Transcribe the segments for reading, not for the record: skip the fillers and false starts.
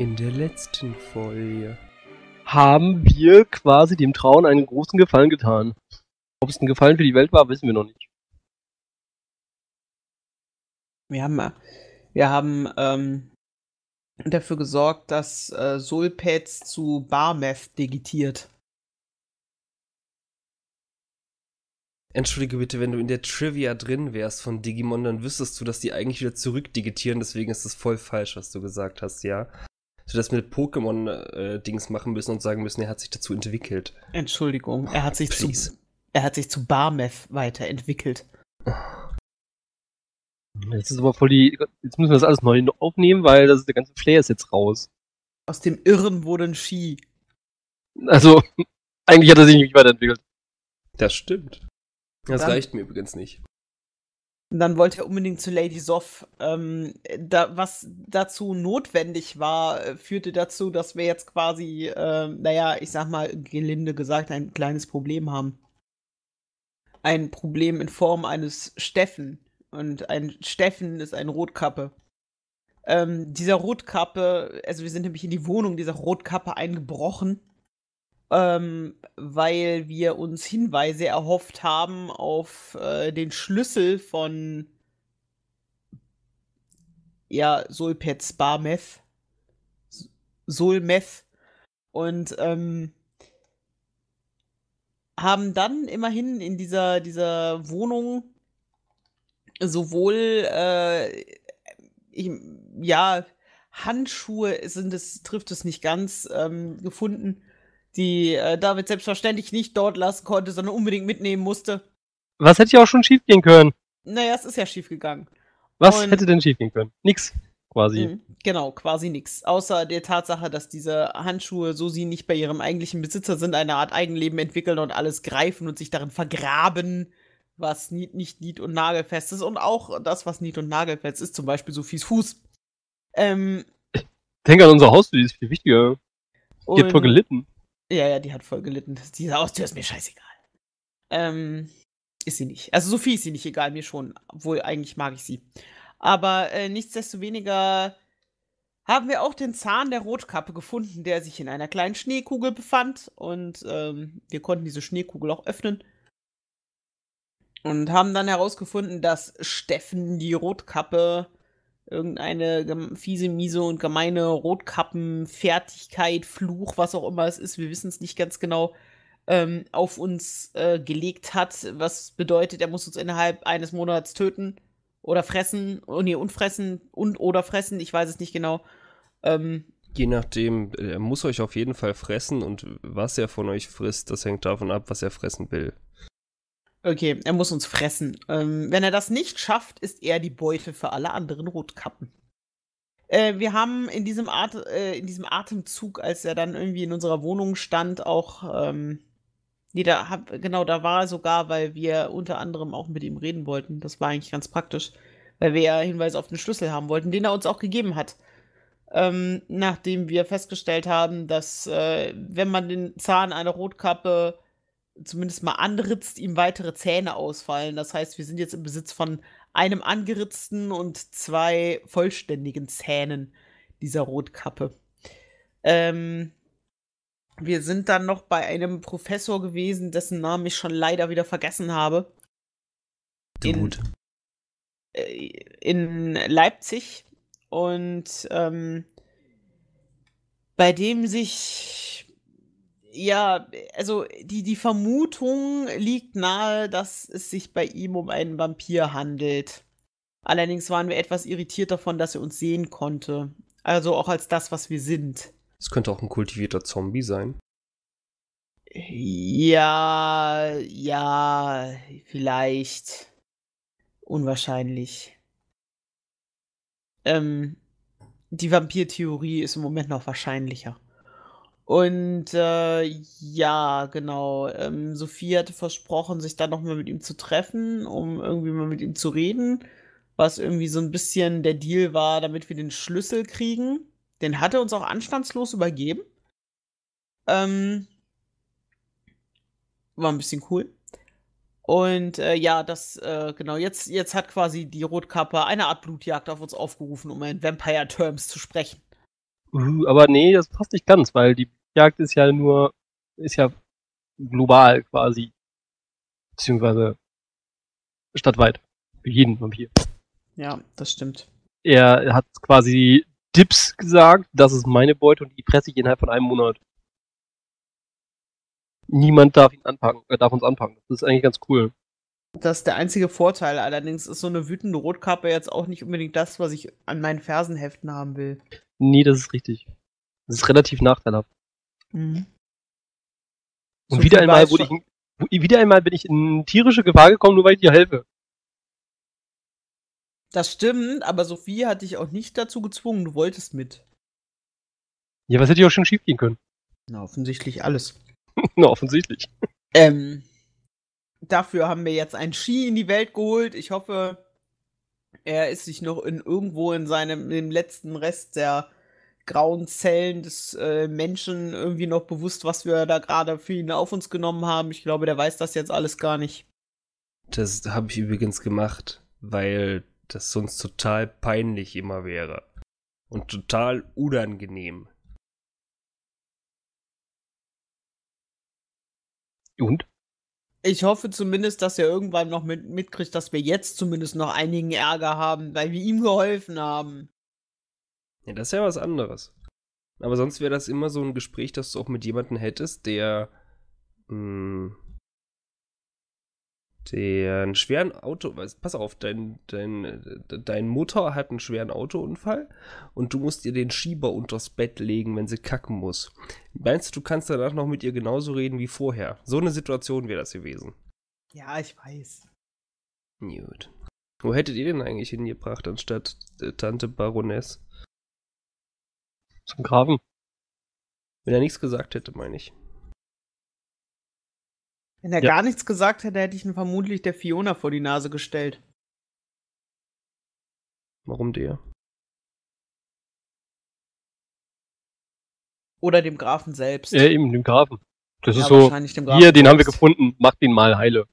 In der letzten Folge haben wir quasi dem Trauen einen großen Gefallen getan. Ob es ein Gefallen für die Welt war, wissen wir noch nicht. Wir haben dafür gesorgt, dass Sulpez zu Barmeth digitiert. Entschuldige bitte, wenn du in der Trivia drin wärst von Digimon, dann wüsstest du, dass die eigentlich wieder zurückdigitieren, deswegen ist das voll falsch, was du gesagt hast, ja? Du das mit Pokémon-Dings machen müssen und sagen müssen, er hat sich dazu entwickelt. Entschuldigung, er hat sich zu Barmeth weiterentwickelt. Jetzt ist aber voll die. Jetzt müssen wir das alles neu aufnehmen, weil der ganze Flair ist jetzt raus. Aus dem Irren wurde ein Ski. Also, eigentlich hat er sich nicht weiterentwickelt. Das stimmt. Das reicht mir übrigens nicht. Und dann wollte er unbedingt zu Lady Soff. Was dazu notwendig war, führte dazu, dass wir jetzt quasi, ich sag mal, gelinde gesagt, ein kleines Problem haben. Ein Problem in Form eines Steffen. Und ein Steffen ist eine Rotkappe. Dieser Rotkappe, also wir sind nämlich in die Wohnung dieser Rotkappe eingebrochen, weil wir uns Hinweise erhofft haben auf den Schlüssel von Sulpez Barmeth. Sulmeth. Und haben dann immerhin in dieser Wohnung sowohl Handschuhe trifft es nicht ganz, gefunden, die David selbstverständlich nicht dort lassen konnte, sondern unbedingt mitnehmen musste. Was hätte ja auch schon schief gehen können? Naja, es ist ja schief gegangen. Was hätte denn schief gehen können? Nix, quasi. Genau, quasi nix. Außer der Tatsache, dass diese Handschuhe, so sie nicht bei ihrem eigentlichen Besitzer sind, eine Art Eigenleben entwickeln und alles greifen und sich darin vergraben, was nicht nied- und nagelfest ist. Und auch das, was nied- und nagelfest ist, zum Beispiel Sophies Fuß. Denk an unser Haustür, die ist viel wichtiger. Die hat voll gelitten. Ja, die hat voll gelitten. Diese Haustür ist mir scheißegal. Ist sie nicht. Also Sophie ist sie nicht egal, mir schon. Obwohl, eigentlich mag ich sie. Aber nichtsdestoweniger haben wir auch den Zahn der Rotkappe gefunden, der sich in einer kleinen Schneekugel befand. Und wir konnten diese Schneekugel auch öffnen. Und haben dann herausgefunden, dass Steffen die Rotkappe, irgendeine fiese, miese und gemeine Rotkappenfertigkeit, Fluch, was auch immer es ist, wir wissen es nicht ganz genau, auf uns gelegt hat. Was bedeutet, er muss uns innerhalb eines Monats töten oder fressen, oder fressen, ich weiß es nicht genau. Je nachdem, er muss euch auf jeden Fall fressen und was er von euch frisst, das hängt davon ab, was er fressen will. Okay, er muss uns fressen. Wenn er das nicht schafft, ist er die Beute für alle anderen Rotkappen. Wir haben in diesem Atemzug, als er dann irgendwie in unserer Wohnung stand, auch, da war er sogar, weil wir unter anderem auch mit ihm reden wollten. Das war eigentlich ganz praktisch, weil wir ja Hinweise auf den Schlüssel haben wollten, den er uns auch gegeben hat. Nachdem wir festgestellt haben, dass, wenn man den Zahn einer Rotkappe zumindest mal anritzt, ihm weitere Zähne ausfallen. Das heißt, wir sind jetzt im Besitz von einem angeritzten und 2 vollständigen Zähnen dieser Rotkappe. Wir sind dann noch bei einem Professor gewesen, dessen Namen ich schon leider wieder vergessen habe. In Leipzig. Und bei dem sich also die Vermutung liegt nahe, dass es sich bei ihm um einen Vampir handelt. Allerdings waren wir etwas irritiert davon, dass er uns sehen konnte. Also auch als das, was wir sind. Es könnte auch ein kultivierter Zombie sein. Ja, vielleicht. Unwahrscheinlich. Die Vampirtheorie ist im Moment noch wahrscheinlicher. Und genau. Sophie hatte versprochen, sich dann nochmal mit ihm zu treffen, um irgendwie mal mit ihm zu reden. Was irgendwie so ein bisschen der Deal war, damit wir den Schlüssel kriegen. Den hat er uns auch anstandslos übergeben. War ein bisschen cool. Und genau, jetzt hat quasi die Rotkappe eine Art Blutjagd auf uns aufgerufen, um in Vampire Terms zu sprechen. Aber nee, das passt nicht ganz, weil die Jagd ist ja global quasi. Beziehungsweise stadtweit. Für jeden Vampir. Ja, das stimmt. Er hat quasi Dips gesagt, das ist meine Beute und die fresse ich innerhalb von einem Monat. Niemand darf uns anpacken. Das ist eigentlich ganz cool. Das ist der einzige Vorteil. Allerdings ist so eine wütende Rotkappe jetzt auch nicht unbedingt das, was ich an meinen Fersenheften haben will. Nee, das ist richtig. Das ist relativ nachteilhaft. Mhm. Und So wieder viel einmal weiß bin ich in tierische Gefahr gekommen, nur weil ich dir helfe. Das stimmt, aber Sophie hat dich auch nicht dazu gezwungen. Du wolltest mit. Ja, was hätte ja auch schon schief gehen können? Na, offensichtlich alles. Na, offensichtlich. Dafür haben wir jetzt einen Ski in die Welt geholt. Ich hoffe, er ist sich noch irgendwo in dem letzten Rest der grauen Zellen des Menschen irgendwie noch bewusst, was wir da gerade für ihn auf uns genommen haben. Ich glaube, der weiß das jetzt alles gar nicht. Das habe ich übrigens gemacht, weil das sonst total peinlich immer wäre. Und total unangenehm. Und? Ich hoffe zumindest, dass er irgendwann noch mitkriegt, dass wir jetzt zumindest noch einigen Ärger haben, weil wir ihm geholfen haben. Ja, das ist ja was anderes. Aber sonst wäre das immer so ein Gespräch, das du auch mit jemandem hättest, der einen schweren pass auf, dein Mutter hat einen schweren Autounfall und du musst ihr den Schieber unters Bett legen, wenn sie kacken muss. Meinst du, du kannst danach noch mit ihr genauso reden wie vorher? So eine Situation wäre das gewesen. Ja, ich weiß. Gut. Wo hättet ihr denn eigentlich hingebracht, anstatt Tante Baroness? Zum Graben. Wenn er nichts gesagt hätte, meine ich. Wenn er gar nichts gesagt hätte, hätte ich ihn vermutlich der Fiona vor die Nase gestellt. Warum der? Oder dem Grafen selbst. Ja, eben, dem Grafen. Das Ja, ist so, wahrscheinlich dem Grafen hier, den haben wir selbst. gefunden, macht ihn mal heile.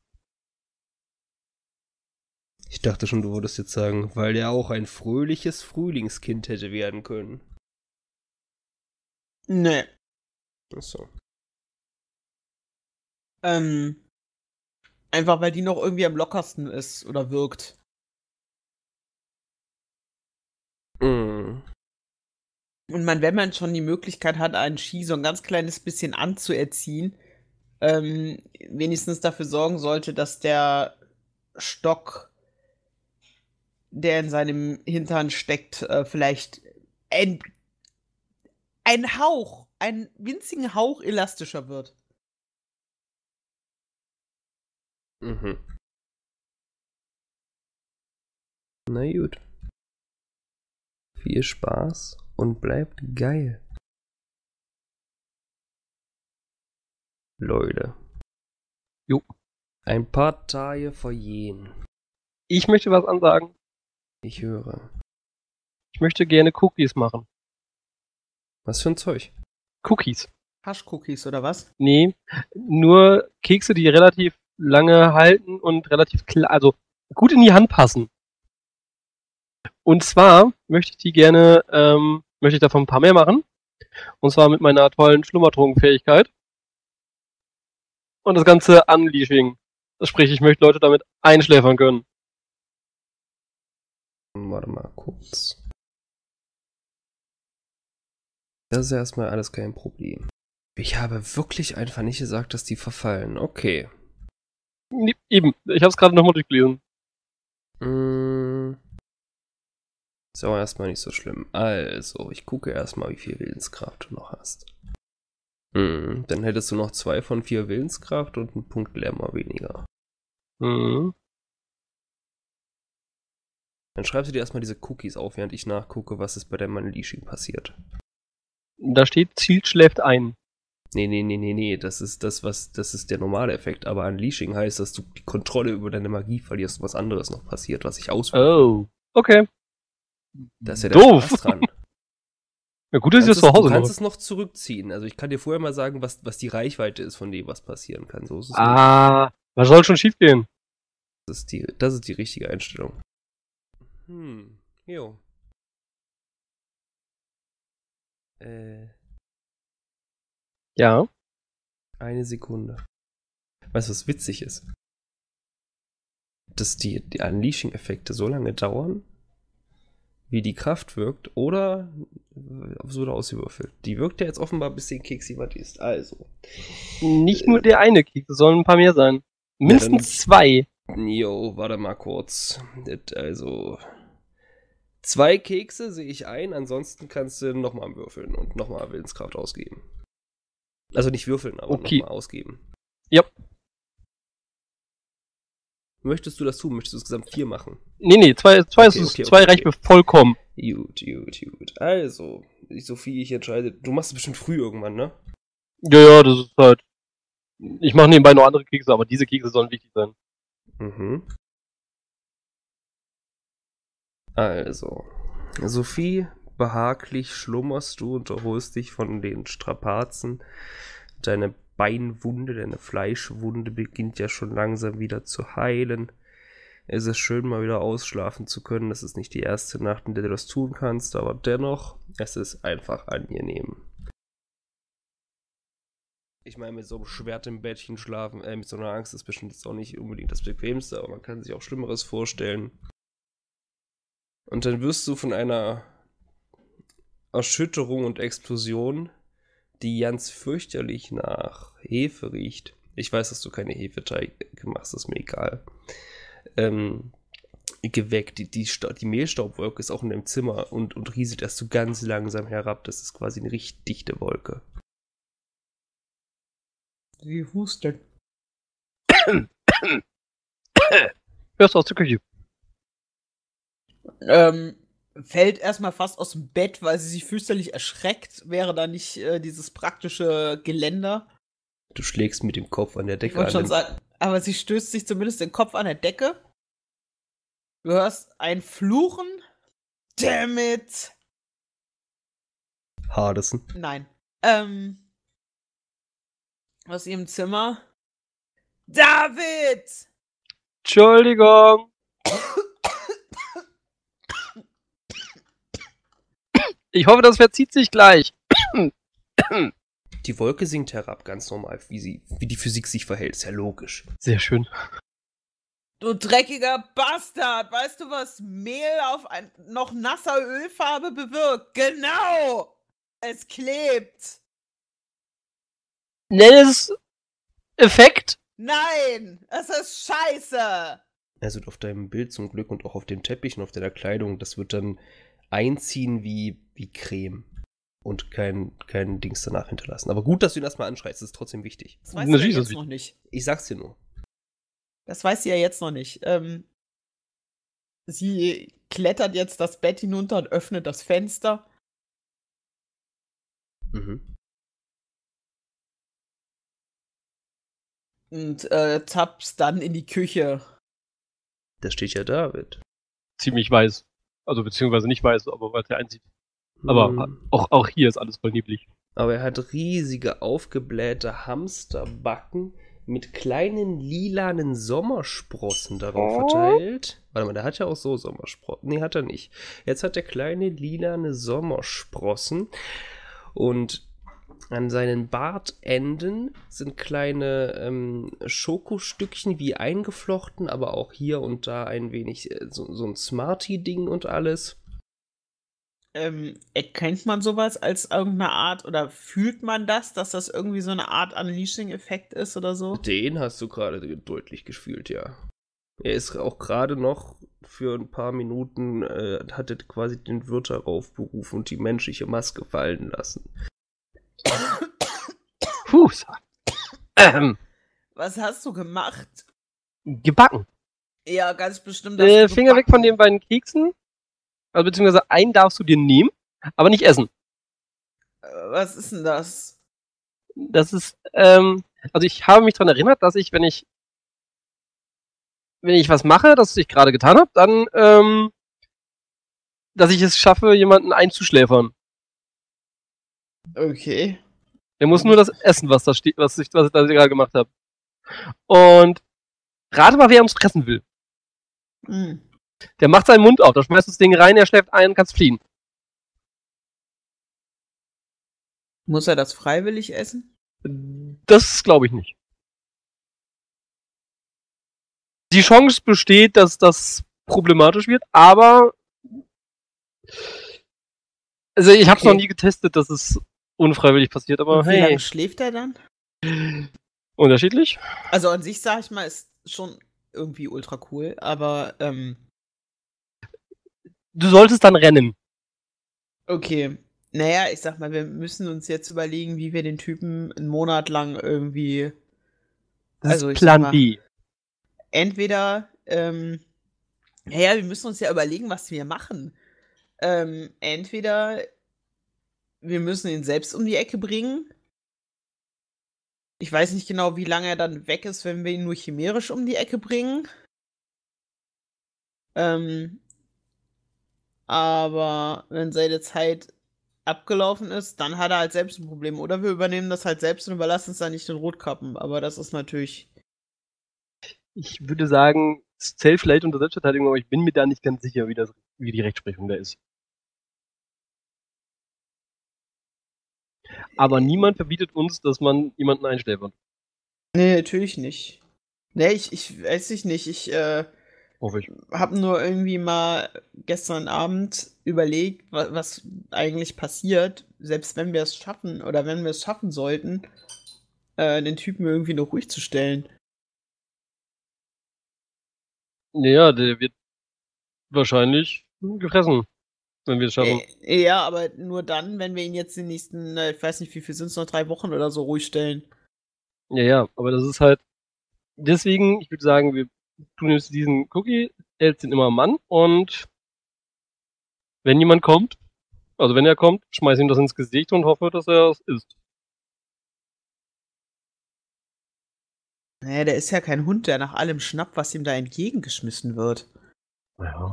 Ich dachte schon, du würdest jetzt sagen, weil der auch ein fröhliches Frühlingskind hätte werden können. Nee. Achso. Einfach weil die noch irgendwie am lockersten ist oder wirkt. Mm. Und wenn man schon die Möglichkeit hat, einen Ski so ein ganz kleines bisschen anzuerziehen, wenigstens dafür sorgen sollte, dass der Stock, der in seinem Hintern steckt, vielleicht einen winzigen Hauch elastischer wird. Mhm. Na gut. Viel Spaß und bleibt geil. Leute. Jo. Ein paar Tage vergehen. Ich möchte was ansagen. Ich höre. Ich möchte gerne Cookies machen. Was für ein Zeug? Cookies. Haschcookies oder was? Nee, nur Kekse, die relativ lange halten und relativ klar, also gut in die Hand passen. Und zwar möchte ich davon ein paar mehr machen. Und zwar mit meiner tollen Schlummertrunkenfähigkeit. Und das Ganze Unleashing. Sprich, ich möchte Leute damit einschläfern können. Warte mal kurz. Das ist erstmal alles kein Problem. Ich habe wirklich einfach nicht gesagt, dass die verfallen. Okay. Nee, eben, ich habe es gerade nochmal durchgelesen. Ist aber erstmal nicht so schlimm. Also, ich gucke erstmal, wie viel Willenskraft du noch hast. Dann hättest du noch 2 von 4 Willenskraft und einen Punkt Glamour weniger. Mhm. Dann schreibst du dir erstmal diese Cookies auf, während ich nachgucke, was ist bei deinem Unleashing passiert. Da steht, Ziel schläft ein. Nee. Das ist der normale Effekt. Aber Unleashing heißt, dass du die Kontrolle über deine Magie verlierst und was anderes noch passiert, was sich auswirkt. Oh, okay. Das ist ja der Doof. Spaß dran. Ja, gut, dass ich das zu Hause Du kannst mache. es noch zurückziehen. Also ich kann dir vorher mal sagen, was die Reichweite ist von dem, was passieren kann. So ist es nicht. Was soll schon schief gehen? Das ist die richtige Einstellung. Jo. Ja. Eine Sekunde. Weißt du, was witzig ist? Dass die Unleashing-Effekte so lange dauern, wie die Kraft wirkt, oder so da ausgewürfelt. Die wirkt ja jetzt offenbar, bis den Keks jemand isst. Also. Nicht nur der eine Keks, es sollen ein paar mehr sein. Mindestens 2. Jo, warte mal kurz. Also 2 Kekse sehe ich ein, ansonsten kannst du nochmal würfeln und nochmal Willenskraft ausgeben. Also nicht würfeln, aber Okay. nochmal ausgeben. Ja. Möchtest du das tun? Möchtest du insgesamt 4 machen? Nee, 2 reicht mir vollkommen. Gut. Also, Sophie, ich entscheide. Du machst es bestimmt früh irgendwann, ne? Ja, das ist halt. Ich mache nebenbei noch andere Kekse, aber diese Kekse sollen wichtig sein. Mhm. Also, Sophie, behaglich schlummerst du und erholst dich von den Strapazen. Deine Beinwunde, deine Fleischwunde beginnt ja schon langsam wieder zu heilen. Es ist schön, mal wieder ausschlafen zu können. Das ist nicht die erste Nacht, in der du das tun kannst, aber dennoch, es ist einfach angenehm. Ich meine, mit so einem Schwert im Bettchen schlafen, mit so einer Angst ist bestimmt jetzt auch nicht unbedingt das Bequemste, aber man kann sich auch Schlimmeres vorstellen. Und dann wirst du von einer Erschütterung und Explosion, die ganz fürchterlich nach Hefe riecht. Ich weiß, dass du keine Hefeteig machst, ist mir egal. Geweckt. Die Mehlstaubwolke ist auch in deinem Zimmer und rieselt erst so ganz langsam herab. Das ist quasi eine richtig dichte Wolke. Sie hustet. Hörst du aus der Küche? Fällt erstmal fast aus dem Bett, weil sie sich fürchterlich erschreckt. Wäre da nicht dieses praktische Geländer? Du schlägst mit dem Kopf an der Ich Decke wollte schon an. sagen, aber sie stößt sich zumindest den Kopf an der Decke. Du hörst ein Fluchen. Damn it! Hardison. Nein. Aus ihrem Zimmer. David! Entschuldigung. Ich hoffe, das verzieht sich gleich. Die Wolke sinkt herab, ganz normal, wie die Physik sich verhält. Ist ja logisch. Sehr schön. Du dreckiger Bastard! Weißt du, was Mehl auf noch nasser Ölfarbe bewirkt? Genau! Es klebt! Nenn es Effekt. Nein! Es ist scheiße! Also auf deinem Bild zum Glück und auch auf dem Teppich und auf deiner Kleidung, das wird dann einziehen wie Creme. Und kein Dings danach hinterlassen. Aber gut, dass du ihn erstmal anschreist, das ist trotzdem wichtig. Das weiß sie ja Natürlich ist jetzt das noch nicht. Ich sag's dir nur. Das weiß sie ja jetzt noch nicht. Sie klettert jetzt das Bett hinunter und öffnet das Fenster. Mhm. Und tapst dann in die Küche. Da steht ja David. Ziemlich weiß. Also beziehungsweise nicht weiß, aber weil er einsieht. Aber Hm. auch hier ist alles voll neblig. Aber er hat riesige, aufgeblähte Hamsterbacken mit kleinen lilanen Sommersprossen darauf verteilt. Warte mal, der hat ja auch so Sommersprossen. Nee, hat er nicht. Jetzt hat er kleine lilane Sommersprossen. Und an seinen Bartenden sind kleine Schokostückchen wie eingeflochten, aber auch hier und da ein wenig so ein Smarty-Ding und alles. Erkennt man sowas als irgendeine Art oder fühlt man das, dass das irgendwie so eine Art Unleashing-Effekt ist oder so? Den hast du gerade deutlich gefühlt, ja. Er ist auch gerade noch für ein paar Minuten, hatte quasi den Wirt darauf berufen und die menschliche Maske fallen lassen. Puh. Was hast du gemacht? Gebacken. Ja, ganz bestimmt. hast du Finger weg gebacken. von den beiden Keksen. Also beziehungsweise einen darfst du dir nehmen, aber nicht essen. Was ist denn das? Das ist, also ich habe mich daran erinnert, dass ich, wenn ich was mache, das ich gerade getan habe, dann, dass ich es schaffe, jemanden einzuschläfern. Okay. Der muss nur das essen, was da steht, was ich da gerade gemacht habe. Und rate mal, wer uns fressen will. Hm. Der macht seinen Mund auf, da schmeißt du das Ding rein, er schläft ein und kannst fliehen. Muss er das freiwillig essen? Das glaube ich nicht. Die Chance besteht, dass das problematisch wird, aber also ich habe es noch nie getestet, dass es unfreiwillig passiert, aber Und wie lange schläft er dann? Unterschiedlich? Also an sich, sag ich mal, ist schon irgendwie ultra cool, aber Du solltest dann rennen. okay. Naja, ich sag mal, wir müssen uns jetzt überlegen, wie wir den Typen einen Monat lang irgendwie. Das Also, ist ich sag Plan mal, B. Entweder, naja, wir müssen uns ja überlegen, was wir machen. Entweder wir müssen ihn selbst um die Ecke bringen. Ich weiß nicht genau, wie lange er dann weg ist, wenn wir ihn nur chimärisch um die Ecke bringen. Aber wenn seine Zeit abgelaufen ist, dann hat er halt selbst ein Problem. Oder wir übernehmen das halt selbst und überlassen es dann nicht den Rotkappen. Aber das ist natürlich. Ich würde sagen, es zählt vielleicht unter Selbstverteidigung, aber ich bin mir da nicht ganz sicher, wie die Rechtsprechung da ist. Aber niemand verbietet uns, dass man jemanden einschläfert. Nee, natürlich nicht. Nee, ich weiß nicht. Ich Hoffe ich. habe nur irgendwie mal gestern Abend überlegt, was eigentlich passiert, selbst wenn wir es schaffen oder wenn wir es schaffen sollten, den Typen irgendwie noch ruhig zu stellen. Naja, der wird wahrscheinlich gefressen, wenn wir es schaffen. Ja, aber nur dann, wenn wir ihn jetzt die nächsten, ich weiß nicht, wie viel sind es noch, 3 Wochen oder so ruhig stellen. Ja, aber das ist halt. Deswegen, ich würde sagen, du nimmst diesen Cookie, hältst ihn immer am Mann und wenn jemand kommt, also wenn er kommt, schmeiß ihm das ins Gesicht und hoffe, dass er es isst. Naja, der ist ja kein Hund, der nach allem schnappt, was ihm da entgegengeschmissen wird. Naja.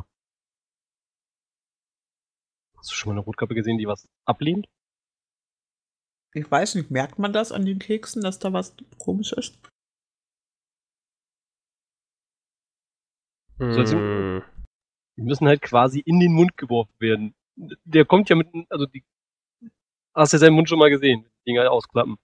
Hast du schon mal eine Rotkappe gesehen, die was ablehnt? Ich weiß nicht, merkt man das an den Keksen, dass da was komisch ist? Die müssen halt quasi in den Mund geworfen werden. Der kommt ja mit, also hast du ja seinen Mund schon mal gesehen, die Dinger ausklappen.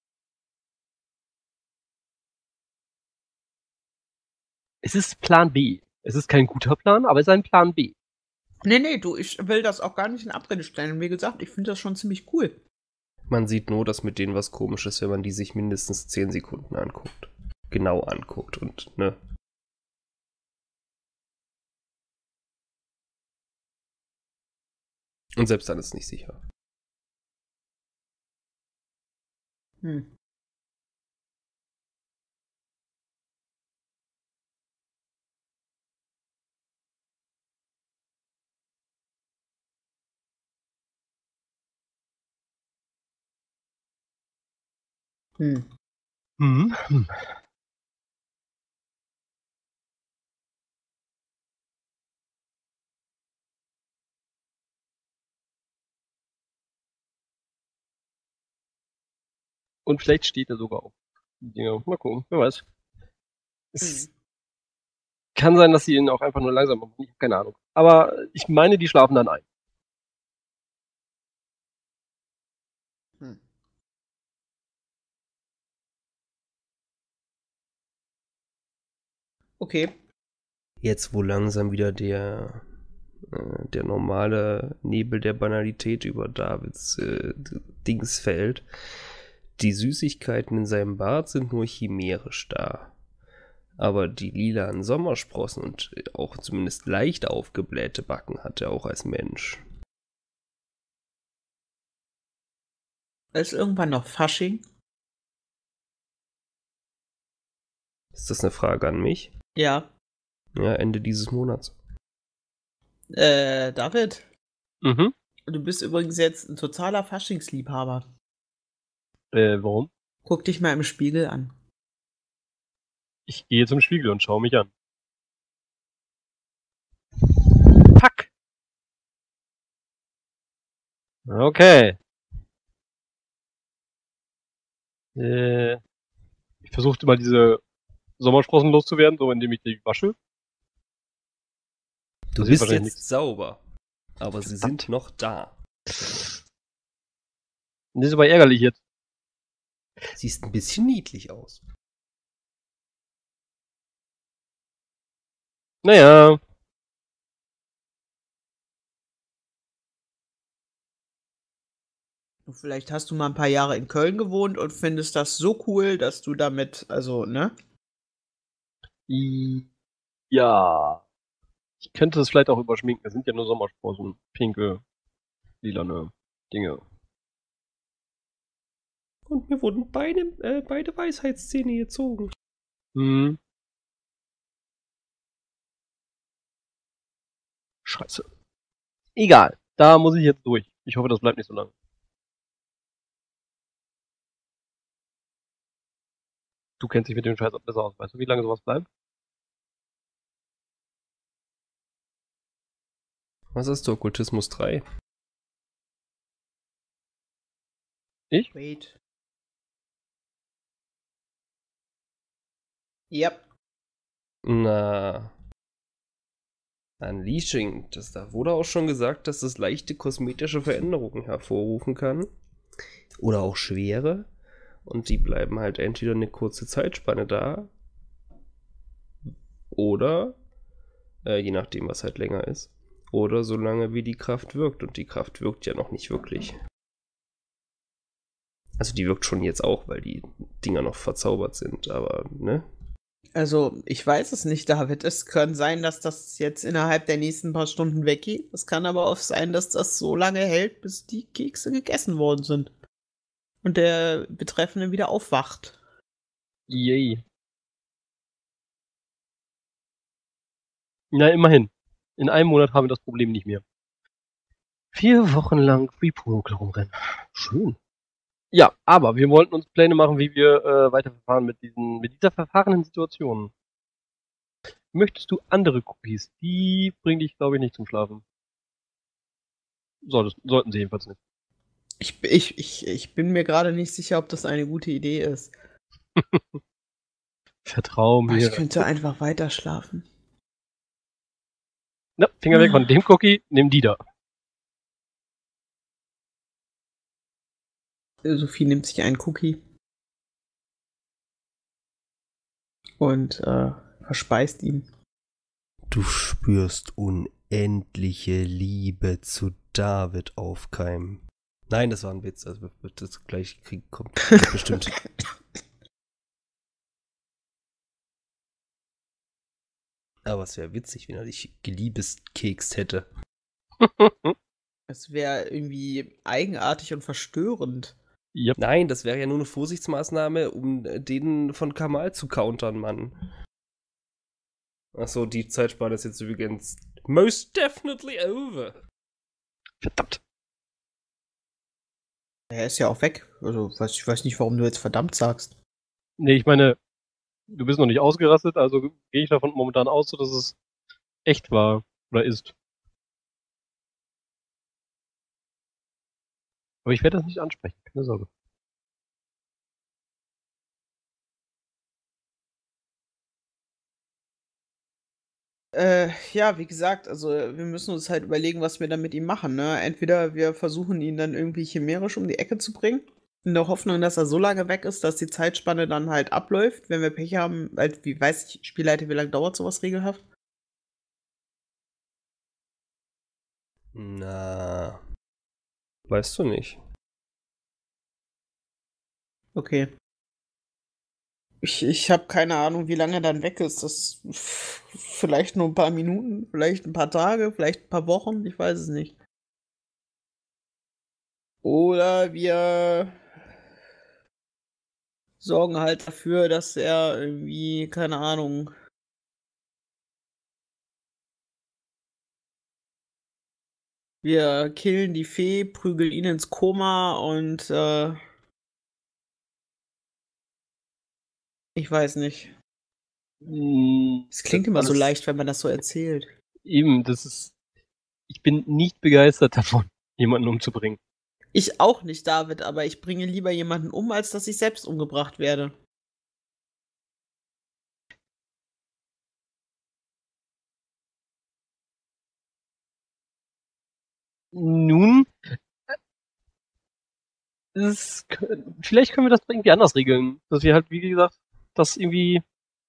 Es ist Plan B. Es ist kein guter Plan, aber es ist ein Plan B. Nee, du, ich will das auch gar nicht in Abrede stellen. Wie gesagt, ich finde das schon ziemlich cool. Man sieht nur, dass mit denen was komisch ist, wenn man die sich mindestens 10 Sekunden anguckt. Genau anguckt und, ne? Und selbst dann ist es nicht sicher. Hm. Hm. Mhm. Und vielleicht steht er sogar auf. Ja, mal gucken, wer weiß. Es kann sein, dass sie ihn auch einfach nur langsam machen. Ich habe keine Ahnung. Aber ich meine, die schlafen dann ein. Hm. Okay. Jetzt, wo langsam wieder der normale Nebel der Banalität über Davids Dings fällt. Die Süßigkeiten in seinem Bart sind nur chimärisch da. Aber die lilanen Sommersprossen und auch zumindest leicht aufgeblähte Backen hat er auch als Mensch. Ist irgendwann noch Fasching? Ist das eine Frage an mich? Ja. Ja, Ende dieses Monats. David, Mhm. du bist übrigens jetzt ein totaler Faschingsliebhaber. Warum? Guck dich mal im Spiegel an. Ich gehe zum Spiegel und schaue mich an. Fuck! Okay. Ich versuchte mal diese Sommersprossen loszuwerden, so indem ich die wasche. Du Das bist wahrscheinlich jetzt sauber, aber sie sind noch da. Das ist aber ärgerlich jetzt. Siehst ein bisschen niedlich aus. Naja. Vielleicht hast du mal ein paar Jahre in Köln gewohnt und findest das so cool, dass du damit, also, ne? Ja. Ich könnte es vielleicht auch überschminken. Das sind ja nur Sommersprossen. Pinke, lilane Dinge. Und mir wurden beide Weisheitszähne gezogen. Hm. Scheiße. Egal. Da muss ich jetzt durch. Ich hoffe, das bleibt nicht so lang. Du kennst dich mit dem Scheiß besser aus. Weißt du, wie lange sowas bleibt? Was ist der Okkultismus 3? Ich? Wait. Yep. Na. Unleashing. Da wurde auch schon gesagt, dass es leichte kosmetische Veränderungen hervorrufen kann. Oder auch schwere. Und die bleiben halt entweder eine kurze Zeitspanne da. Oder, je nachdem, was halt länger ist. Oder so lange, wie die Kraft wirkt. Und die Kraft wirkt ja noch nicht wirklich. Also die wirkt schon jetzt auch, weil die Dinger noch verzaubert sind. Aber, ne? Also, ich weiß es nicht, David. Es kann sein, dass das jetzt innerhalb der nächsten paar Stunden weggeht. Es kann aber auch sein, dass das so lange hält, bis die Kekse gegessen worden sind. Und der Betreffende wieder aufwacht. Yay. Na, immerhin. In einem Monat haben wir das Problem nicht mehr. 4 Wochen lang Free Protocol rumrennen. Schön. Ja, aber wir wollten uns Pläne machen, wie wir weiterverfahren mit dieser verfahrenen Situation. Möchtest du andere Cookies? Die bringen dich, glaube ich, nicht zum Schlafen. Sollten sie jedenfalls nicht. Ich bin mir gerade nicht sicher, ob das eine gute Idee ist. Vertrau Aber mir. ich könnte einfach weiter schlafen. Na, Finger weg von dem Cookie, nimm die da. Sophie nimmt sich einen Cookie und verspeist ihn. Du spürst unendliche Liebe zu David aufkeimen. Nein, das war ein Witz. Also wird das gleich Krieg kommt bestimmt. Aber es wäre witzig, wenn er dich geliebeskekst hätte. Es wäre irgendwie eigenartig und verstörend. Yep. Nein, das wäre ja nur eine Vorsichtsmaßnahme, um den von Kamal zu countern, Mann. Achso, die Zeitspanne ist jetzt übrigens most definitely over. Verdammt. Er ist ja auch weg. Also, ich weiß nicht, warum du jetzt verdammt sagst. Nee, ich meine, du bist noch nicht ausgerastet, also gehe ich davon momentan aus, dass es echt war oder ist. Aber ich werde das nicht ansprechen, keine Sorge. Ja, wie gesagt, also wir müssen uns halt überlegen, was wir dann mit ihm machen, ne? Entweder wir versuchen ihn dann irgendwie chimärisch um die Ecke zu bringen, in der Hoffnung, dass er so lange weg ist, dass die Zeitspanne dann halt abläuft. Wenn wir Pech haben, wie weiß ich, Spielleiter, wie lange dauert sowas regelhaft? Na, weißt du nicht. Okay. Ich habe keine Ahnung, wie lange er dann weg ist. Das vielleicht nur ein paar Minuten, vielleicht ein paar Tage, vielleicht ein paar Wochen, ich weiß es nicht. Oder wir sorgen halt dafür, dass er irgendwie, keine Ahnung. Wir killen die Fee, prügeln ihn ins Koma und ich weiß nicht. Es klingt immer so leicht, wenn man das so erzählt. Eben, ich bin nicht begeistert davon, jemanden umzubringen. Ich auch nicht, David, aber ich bringe lieber jemanden um, als dass ich selbst umgebracht werde. Nun, Vielleicht können wir das irgendwie anders regeln. Dass wir halt, wie gesagt, dass irgendwie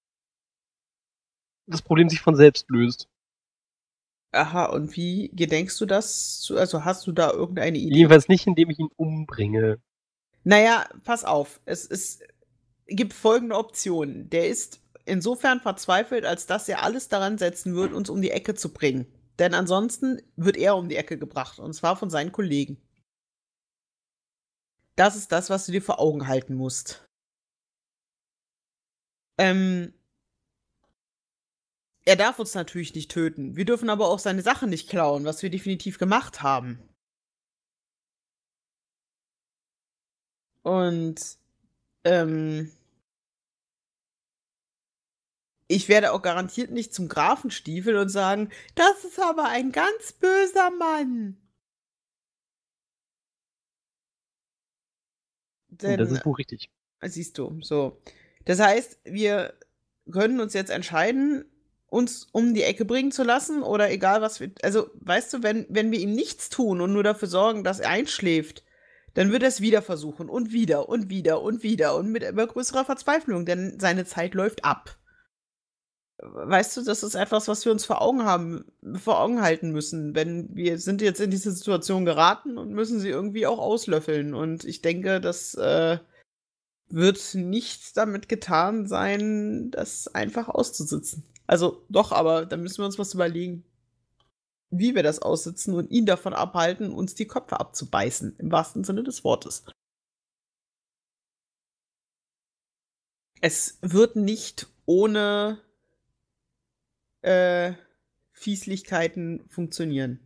das Problem sich von selbst löst. Aha, und wie gedenkst du das? Also hast du da irgendeine Idee? Jedenfalls nicht, indem ich ihn umbringe. Naja, pass auf. Es gibt folgende Optionen. Der ist insofern verzweifelt, als dass er alles daran setzen wird, uns um die Ecke zu bringen. Denn ansonsten wird er um die Ecke gebracht. Und zwar von seinen Kollegen. Das ist das, was du dir vor Augen halten musst. Er darf uns natürlich nicht töten. Wir dürfen aber auch seine Sachen nicht klauen, was wir definitiv gemacht haben. Und, ich werde auch garantiert nicht zum Grafen stiefeln und sagen, das ist aber ein ganz böser Mann. Denn, Das ist wohl richtig. siehst du, so. Das heißt, wir können uns jetzt entscheiden, uns um die Ecke bringen zu lassen oder egal was wir. Also, weißt du, wenn wir ihm nichts tun und nur dafür sorgen, dass er einschläft, dann wird er es wieder versuchen und wieder und wieder und wieder und mit immer größerer Verzweiflung, denn seine Zeit läuft ab. Weißt du, das ist etwas, was wir uns vor Augen halten müssen. Wenn wir sind jetzt in diese Situation geraten und müssen sie irgendwie auch auslöffeln. Und ich denke, das wird nicht damit getan sein, das einfach auszusitzen. Also doch, aber da müssen wir uns was überlegen, wie wir das aussitzen und ihn davon abhalten, uns die Köpfe abzubeißen, im wahrsten Sinne des Wortes. Es wird nicht ohne Fieslichkeiten funktionieren.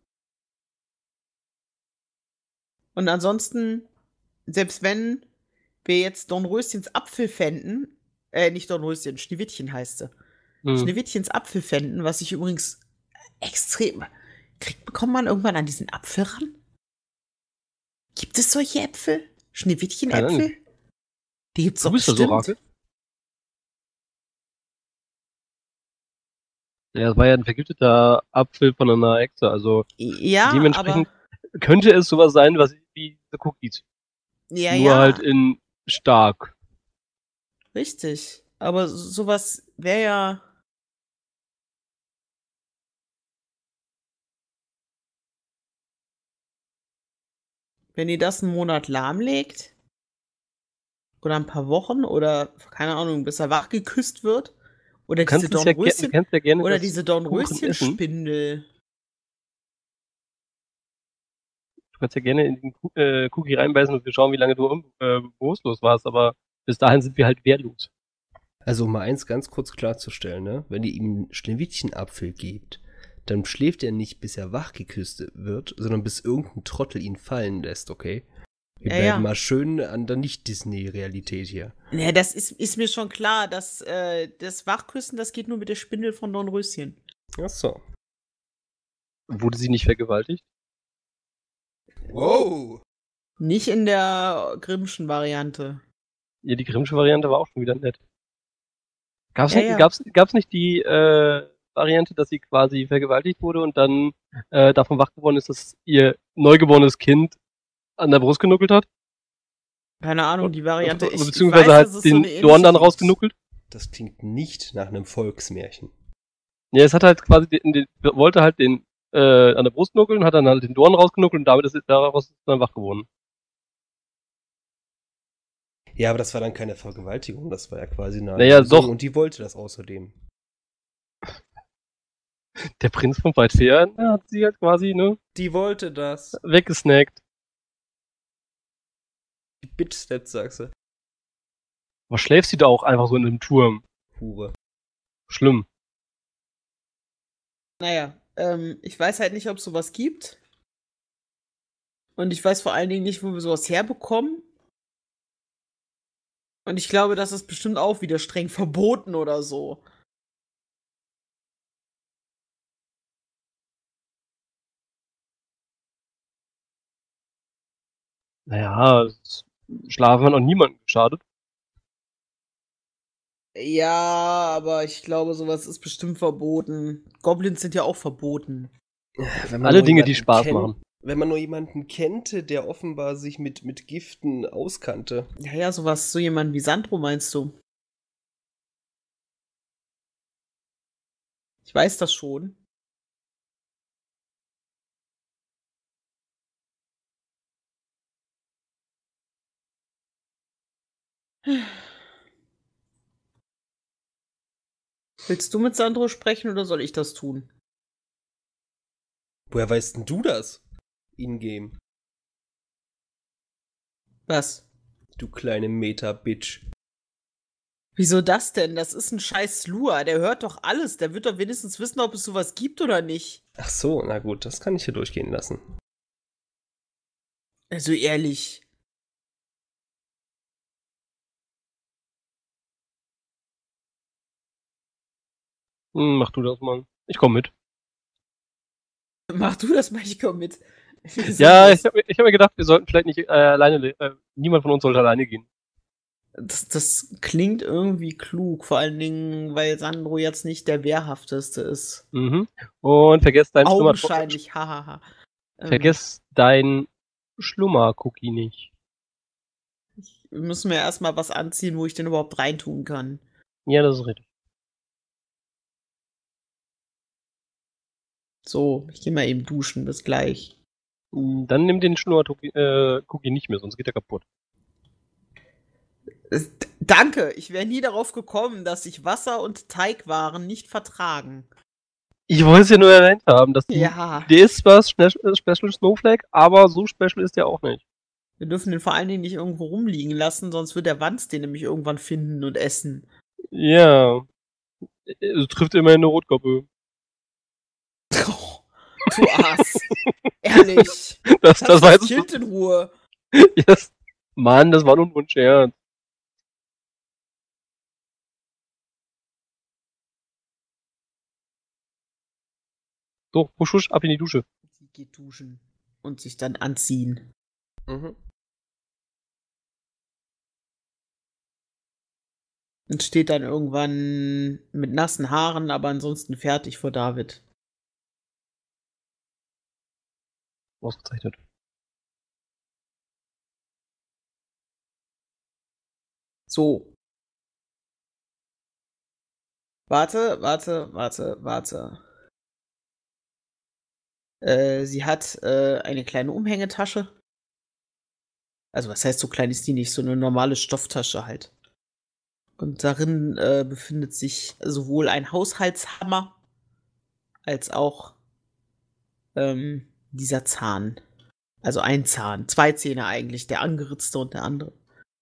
Und ansonsten, selbst wenn wir jetzt Dornröschens Apfel fänden, nicht Dornröschen, Schneewittchen heißt sie. Schneewittchens Apfel fänden, was ich übrigens extrem. Bekommt man irgendwann an diesen Apfel ran? Gibt es solche Äpfel? Schneewittchen-Äpfel? Die gibt's doch bestimmt. So ja, das war ja ein vergifteter Apfel von einer Echse, also ja, dementsprechend könnte es sowas sein, was wie The Cookies. Ja, nur halt in stark. Richtig. Aber sowas wäre ja. Wenn ihr das einen Monat lahmlegt, oder ein paar Wochen, oder keine Ahnung, bis er wach geküsst wird, oder diese Dornröschen, oder diese Dornröschen-Spindel. Du kannst ja gerne in den Cookie reinbeißen und wir schauen, wie lange du bewusstlos warst, aber bis dahin sind wir halt wehrlos. Also um mal eins ganz kurz klarzustellen, ne? Wenn ihr ihm Schneewittchen-Apfel gebt, dann schläft er nicht, bis er wach geküsst wird, sondern bis irgendein Trottel ihn fallen lässt, okay? Wir bleiben mal schön an der Nicht-Disney-Realität hier. Ja, das ist mir schon klar, dass das Wachküssen, das geht nur mit der Spindel von Dornröschen. Ach so. Wurde sie nicht vergewaltigt? Wow! Nicht in der Grimmschen Variante. Ja, die Grimmsche Variante war auch schon wieder nett. Gab's nicht die Variante, dass sie quasi vergewaltigt wurde und dann davon wach geworden ist, dass ihr neugeborenes Kind an der Brust genuckelt hat? Keine Ahnung, die Variante ist. Beziehungsweise weiß, halt den Dorn dann rausgenuckelt? Das klingt nicht nach einem Volksmärchen. Ja, es hat halt quasi wollte halt den an der Brust nuckeln, hat dann halt den Dorn rausgenuckelt und damit ist daraus dann wach geworden. Ja, aber das war dann keine Vergewaltigung, das war ja quasi eine Lösung, und die wollte das außerdem. Der Prinz von Weitfern hat sie halt quasi, ne? Die wollte das. Weggesnackt. Die Bitch-Steps, sagst du. Aber schläft sie da auch einfach so in einem Turm? Hure. Schlimm. Naja, ich weiß halt nicht, ob es sowas gibt. Und ich weiß vor allen Dingen nicht, wo wir sowas herbekommen. Und ich glaube, das ist bestimmt auch wieder streng verboten oder so. Naja, Schlafen hat noch niemandem geschadet. Ja, aber ich glaube, sowas ist bestimmt verboten. Goblins sind ja auch verboten. Alle Dinge, die Spaß machen. Wenn man nur jemanden kannte, der offenbar sich mit Giften auskannte. Ja, sowas, so jemand wie Sandro meinst du? Ich weiß das schon. Willst du mit Sandro sprechen oder soll ich das tun? Woher weißt denn du das? In-game. Was? Du kleine Meta-Bitch. Wieso das denn? Das ist ein scheiß Slua. Der hört doch alles. Der wird doch wenigstens wissen, ob es sowas gibt oder nicht. Ach so, na gut, das kann ich hier durchgehen lassen. Also ehrlich. Mach du das mal. Ich komme mit. Mach du das mal, ich komm mit. Ja, ich hab mir gedacht, wir sollten vielleicht nicht alleine, niemand von uns sollte alleine gehen. Das klingt irgendwie klug, vor allen Dingen, weil Sandro jetzt nicht der Wehrhafteste ist. Mhm. Und vergiss dein Augenscheinlich, hahaha. Vergiss dein Schlummer-Cookie nicht. Müssen wir erstmal was anziehen, wo ich den überhaupt reintun kann. Ja, das ist richtig. So, ich gehe mal eben duschen, bis gleich. Dann nimm den Schlummer-Cookie nicht mehr, sonst geht er kaputt. Danke, ich wäre nie darauf gekommen, dass sich Wasser- und Teigwaren nicht vertragen. Ich wollte es ja nur erwähnt haben, dass Ja. der ist zwar Special Snowflake, aber so special ist der auch nicht. Wir dürfen den vor allen Dingen nicht irgendwo rumliegen lassen, sonst wird der Wanz den nämlich irgendwann finden und essen. Ja. Es trifft immerhin eine Rotkappe. Oh, du Ass. Ehrlich. Das Lass war das jetzt. Kind in Ruhe. Yes. Mann, das war nur ein Scherz. So, husch, husch, ab in die Dusche. Sie geht duschen und sich dann anziehen. Mhm. Und steht dann irgendwann mit nassen Haaren, aber ansonsten fertig vor David. Ausgezeichnet. So. Warte. Sie hat eine kleine Umhängetasche. Also, was heißt so klein ist die nicht? So eine normale Stofftasche halt. Und darin befindet sich sowohl ein Haushaltshammer als auch dieser Zahn. Also ein Zahn. 2 Zähne eigentlich. Der angeritzte und der andere.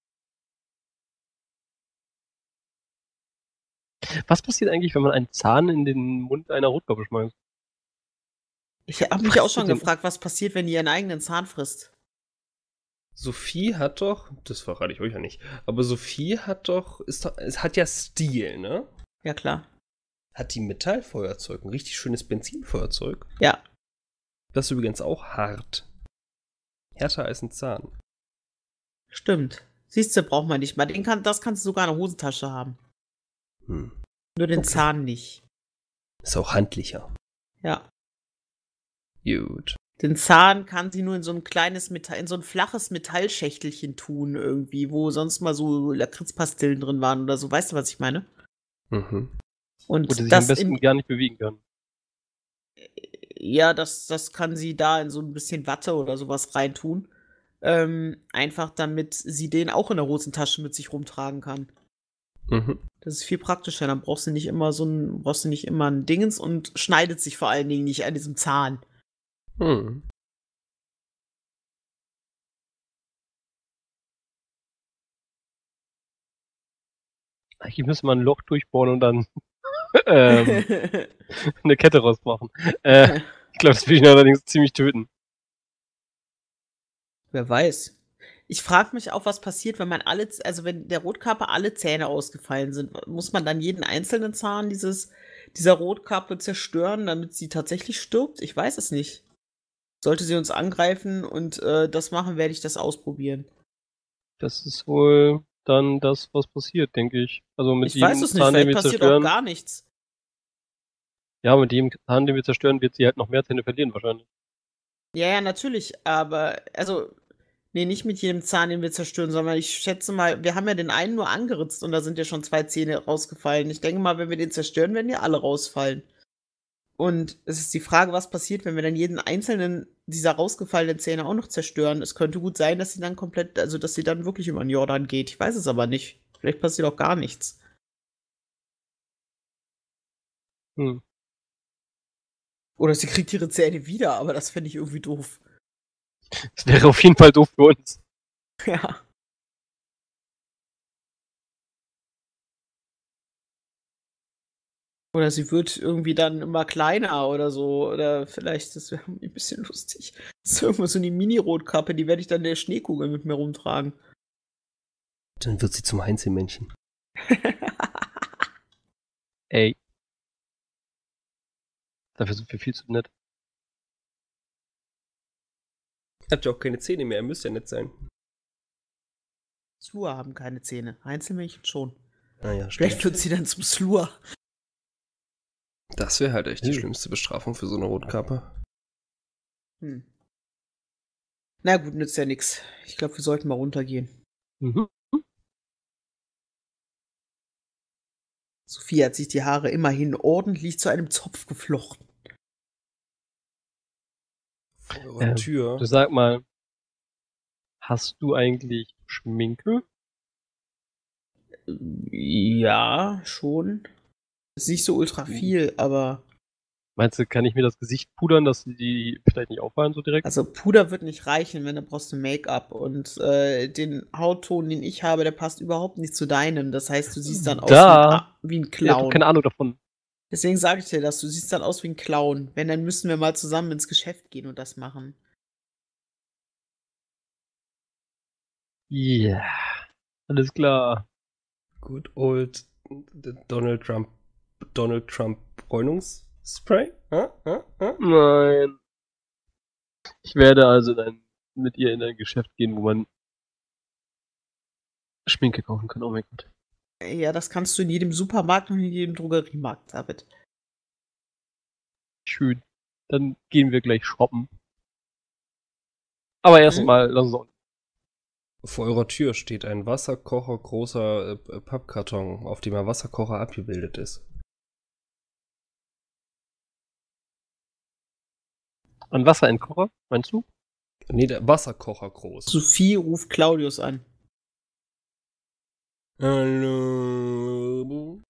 Was passiert eigentlich, wenn man einen Zahn in den Mund einer Rotkappe schmeißt? Ich habe mich auch schon gefragt, was passiert, wenn ihr ihren eigenen Zahn frisst. Sophie hat doch, das verrate ich euch ja nicht, aber Sophie hat doch, es hat ja Stil, ne? Ja, klar. Hat die Metallfeuerzeug, ein richtig schönes Benzinfeuerzeug. Ja. Das ist übrigens auch hart. Härter als ein Zahn. Stimmt. Siehst du, braucht man nicht mal. Das kannst du sogar in der Hosentasche haben. Nur den Zahn nicht. Ist auch handlicher. Ja. Gut. Den Zahn kann sie nur in so ein kleines in so ein flaches Metallschächtelchen tun, irgendwie, wo sonst mal so Lakritzpastillen drin waren oder so. Weißt du, was ich meine? Mhm. Und Wo der sich das am besten gar nicht bewegen kann. Ja, das kann sie da in so ein bisschen Watte oder sowas reintun. Einfach damit sie den auch in der Hosentasche mit sich rumtragen kann. Mhm. Das ist viel praktischer. Dann brauchst du nicht immer ein Dingens und schneidet sich vor allen Dingen nicht an diesem Zahn. Hm. Eigentlich müsste man ein Loch durchbohren und dann eine Kette rausmachen. Ich glaube, das will ich allerdings ziemlich töten. Wer weiß. Ich frage mich auch, was passiert, wenn wenn der Rotkappe alle Zähne ausgefallen sind. Muss man dann jeden einzelnen Zahn dieser Rotkappe zerstören, damit sie tatsächlich stirbt? Ich weiß es nicht. Sollte sie uns angreifen und das machen, werde ich das ausprobieren. Das ist wohl dann das, was passiert, denke ich. Also mit Ich weiß es nicht, vielleicht passiert auch gar nichts. Ja, mit jedem Zahn, den wir zerstören, wird sie halt noch mehr Zähne verlieren wahrscheinlich. Ja, ja, natürlich, aber also, nee, nicht mit jedem Zahn, den wir zerstören, sondern ich schätze mal, wir haben ja den einen nur angeritzt und da sind ja schon 2 Zähne rausgefallen. Ich denke mal, wenn wir den zerstören, werden ja alle rausfallen. Und es ist die Frage, was passiert, wenn wir dann jeden einzelnen dieser rausgefallenen Zähne auch noch zerstören. Es könnte gut sein, dass sie dann komplett, also dass sie dann wirklich über den Jordan geht. Ich weiß es aber nicht. Vielleicht passiert auch gar nichts. Hm. Oder sie kriegt ihre Zähne wieder, aber das fände ich irgendwie doof. Das wäre auf jeden Fall doof für uns. Ja. Oder sie wird irgendwie dann immer kleiner oder so. Oder vielleicht, das wäre ein bisschen lustig. Das ist irgendwo so eine Mini-Rotkappe, die werde ich dann in der Schneekugel mit mir rumtragen. Dann wird sie zum Heinzelmännchen. Ey. Dafür sind wir viel zu nett. Hat ja auch keine Zähne mehr, müsste ja nett sein. Slur haben keine Zähne. Einzelmännchen schon. Naja, Vielleicht stimmt. wird sie dann zum Slur. Das wäre halt echt die Hm. schlimmste Bestrafung für so eine Rotkappe. Hm. Na gut, nützt ja nix. Ich glaube, wir sollten mal runtergehen. Mhm. Sophie hat sich die Haare immerhin ordentlich zu einem Zopf geflochten. Vor eurer Tür. Du sag mal, hast du eigentlich Schminke? Ja, schon. Ist nicht so ultra viel, aber Meinst du, kann ich mir das Gesicht pudern, dass die vielleicht nicht auffallen so direkt? also Puder wird nicht reichen, wenn du brauchst du Make-up. Und den Hautton, den ich habe, der passt überhaupt nicht zu deinem. Das heißt, du siehst dann aus wie ein Ich hab Clown. keine Ahnung davon. Deswegen sage ich dir das, du siehst dann aus wie ein Clown. Wenn, dann müssen wir mal zusammen ins Geschäft gehen und das machen. Ja, alles klar. Good old Donald Trump Bräunungsspray? Nein. Ich werde also dann mit ihr in ein Geschäft gehen, wo man Schminke kaufen kann. Oh mein Gott. Ja, das kannst du in jedem Supermarkt und in jedem Drogeriemarkt, David. Schön. Dann gehen wir gleich shoppen. Aber erstmal, lass uns auch. Vor eurer Tür steht ein Wasserkocher großer Pappkarton, auf dem ein Wasserkocher abgebildet ist. Ein Wasserentkocher, meinst du? Nee, der Wasserkocher groß. Sophie ruft Claudius an. Hallo.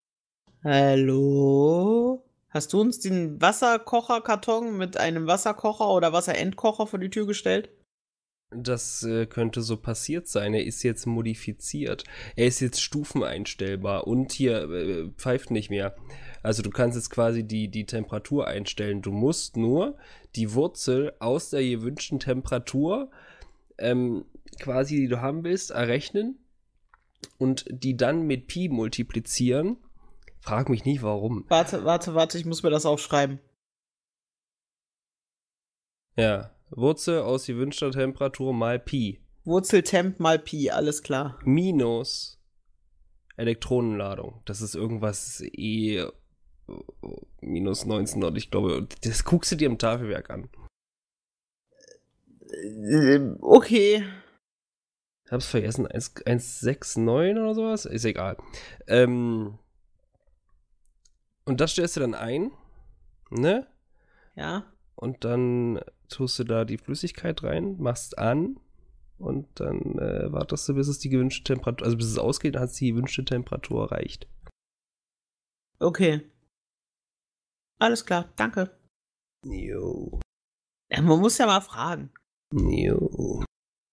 Hallo? Hast du uns den Wasserkocherkarton mit einem Wasserkocher oder Wasserendkocher vor die Tür gestellt? Das könnte so passiert sein. Er ist jetzt modifiziert. Er ist jetzt stufeneinstellbar und hier pfeift nicht mehr. Also du kannst jetzt quasi die Temperatur einstellen. Du musst nur die Wurzel aus der gewünschten Temperatur quasi, die du haben willst, errechnen und die dann mit Pi multiplizieren. Frag mich nicht, warum. Warte, ich muss mir das aufschreiben. Ja, Wurzel aus gewünschter Temperatur mal Pi. Wurzeltemp mal Pi, alles klar. Minus Elektronenladung. Das ist irgendwas minus 19 und ich glaube, das guckst du dir im Tafelwerk an. Okay. Ich hab's vergessen, 169 oder sowas? Ist egal. Und das stellst du dann ein, ne? Ja. Und dann tust du da die Flüssigkeit rein, machst an und dann wartest du, bis es die gewünschte Temperatur, also bis es ausgeht, dann hat es die gewünschte Temperatur erreicht. Okay. Alles klar, danke. Jo. Ja, man muss ja mal fragen. Jo.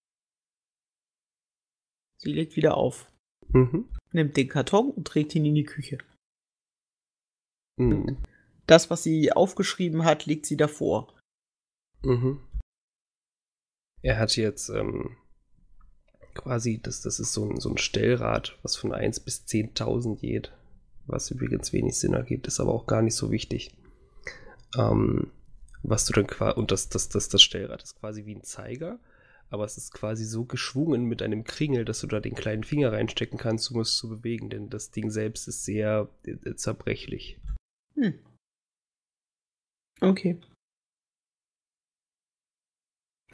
Sie legt wieder auf. Mhm. Nimmt den Karton und trägt ihn in die Küche. Mhm. Das, was sie aufgeschrieben hat, legt sie davor. Mhm. Er hat jetzt quasi, das ist so ein Stellrad, was von 1 bis 10.000 geht. Was übrigens wenig Sinn ergibt, ist aber auch gar nicht so wichtig. Was du dann quasi, und das Stellrad ist quasi wie ein Zeiger, aber es ist quasi so geschwungen mit einem Kringel, dass du da den kleinen Finger reinstecken kannst, um es zu bewegen, denn das Ding selbst ist sehr zerbrechlich. Okay.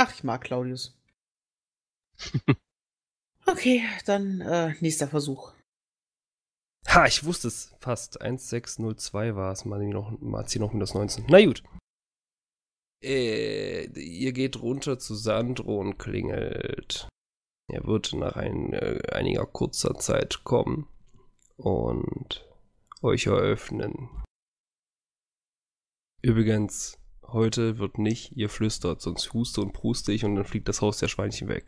Ach, ich mag Claudius. Okay, dann nächster Versuch. Ha, ich wusste es fast. 1602 war es. Marzi noch minus 19. Na gut. Ihr geht runter zu Sandro und klingelt. Er wird nach einiger kurzer Zeit kommen und euch eröffnen. Übrigens, heute wird nicht ihr flüstert, sonst huste und pruste ich und dann fliegt das Haus der Schweinchen weg.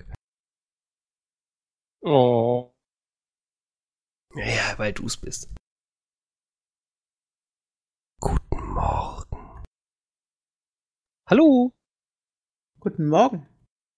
Oh. Ja, weil du es bist. Guten Morgen. Hallo. Guten Morgen.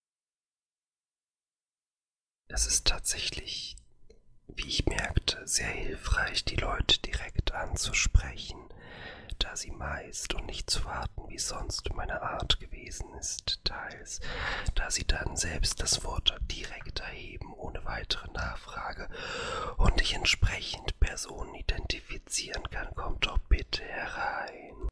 Es ist tatsächlich, wie ich merkte, sehr hilfreich, die Leute direkt anzusprechen, da sie meist und nicht zu warten, wie sonst meine Art gewesen ist, teils, da sie dann selbst das Wort direkt erheben, ohne weitere Nachfrage, und ich entsprechend Personen identifizieren kann. Kommt doch bitte herein.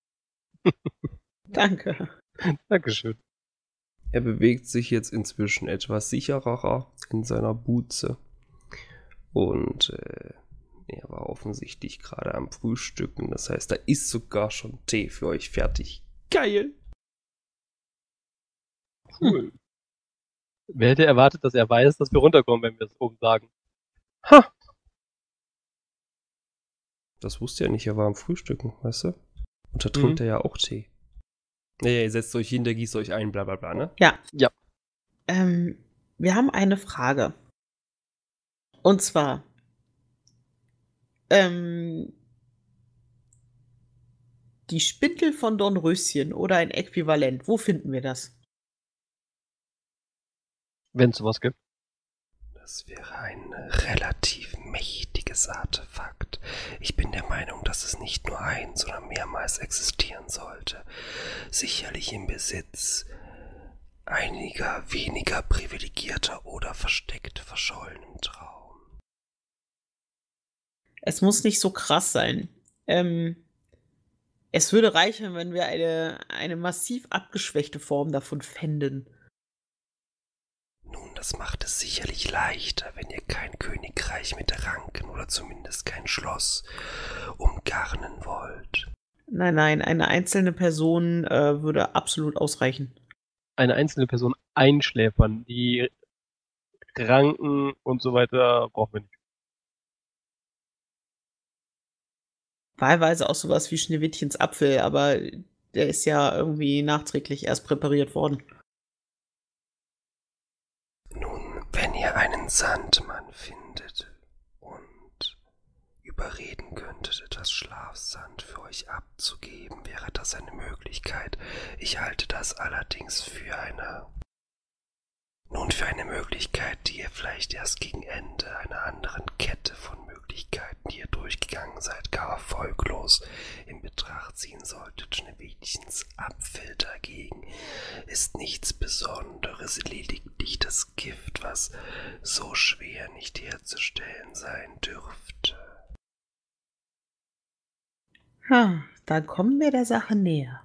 Danke. Dankeschön. Er bewegt sich jetzt inzwischen etwas sicherer in seiner Buze und er war offensichtlich gerade am Frühstücken. Das heißt, da ist sogar schon Tee für euch fertig. Geil! Cool. Wer hätte erwartet, dass er weiß, dass wir runterkommen, wenn wir es oben sagen? Ha! Das wusste er nicht, er war am Frühstücken, weißt du? Und da trinkt er ja auch Tee. Naja, ihr setzt euch hin, der gießt euch ein, bla bla bla, ne? Ja. Ja. Wir haben eine Frage. Und zwar, die Spindel von Dornröschen oder ein Äquivalent, wo finden wir das? Wenn es sowas gibt. Das wäre ein relativ mächtiges Artefakt. Ich bin der Meinung, dass es nicht nur ein, sondern mehrmals existieren sollte. Sicherlich im Besitz einiger weniger privilegierter oder versteckt verschollenem Traum. Es muss nicht so krass sein. Es würde reichen, wenn wir eine massiv abgeschwächte Form davon fänden. Nun, das macht es sicherlich leichter, wenn ihr kein Königreich mit Ranken oder zumindest kein Schloss umgarnen wollt. Nein, eine einzelne Person würde absolut ausreichen. Eine einzelne Person einschläfern. Die Ranken und so weiter brauchen wir nicht. Wahlweise auch sowas wie Schneewittchens Apfel, aber der ist ja irgendwie nachträglich erst präpariert worden. Nun, wenn ihr einen Sandmann findet und überreden könntet, etwas Schlafsand für euch abzugeben, wäre das eine Möglichkeit. Ich halte das allerdings für eine Möglichkeit, die ihr vielleicht erst gegen Ende einer anderen Kette von Möglichkeiten, die ihr durchgegangen seid, gar erfolglos in Betracht ziehen solltet. Schneewittchens Apfel dagegen ist nichts Besonderes, lediglich das Gift, was so schwer nicht herzustellen sein dürfte. Dann kommen wir der Sache näher.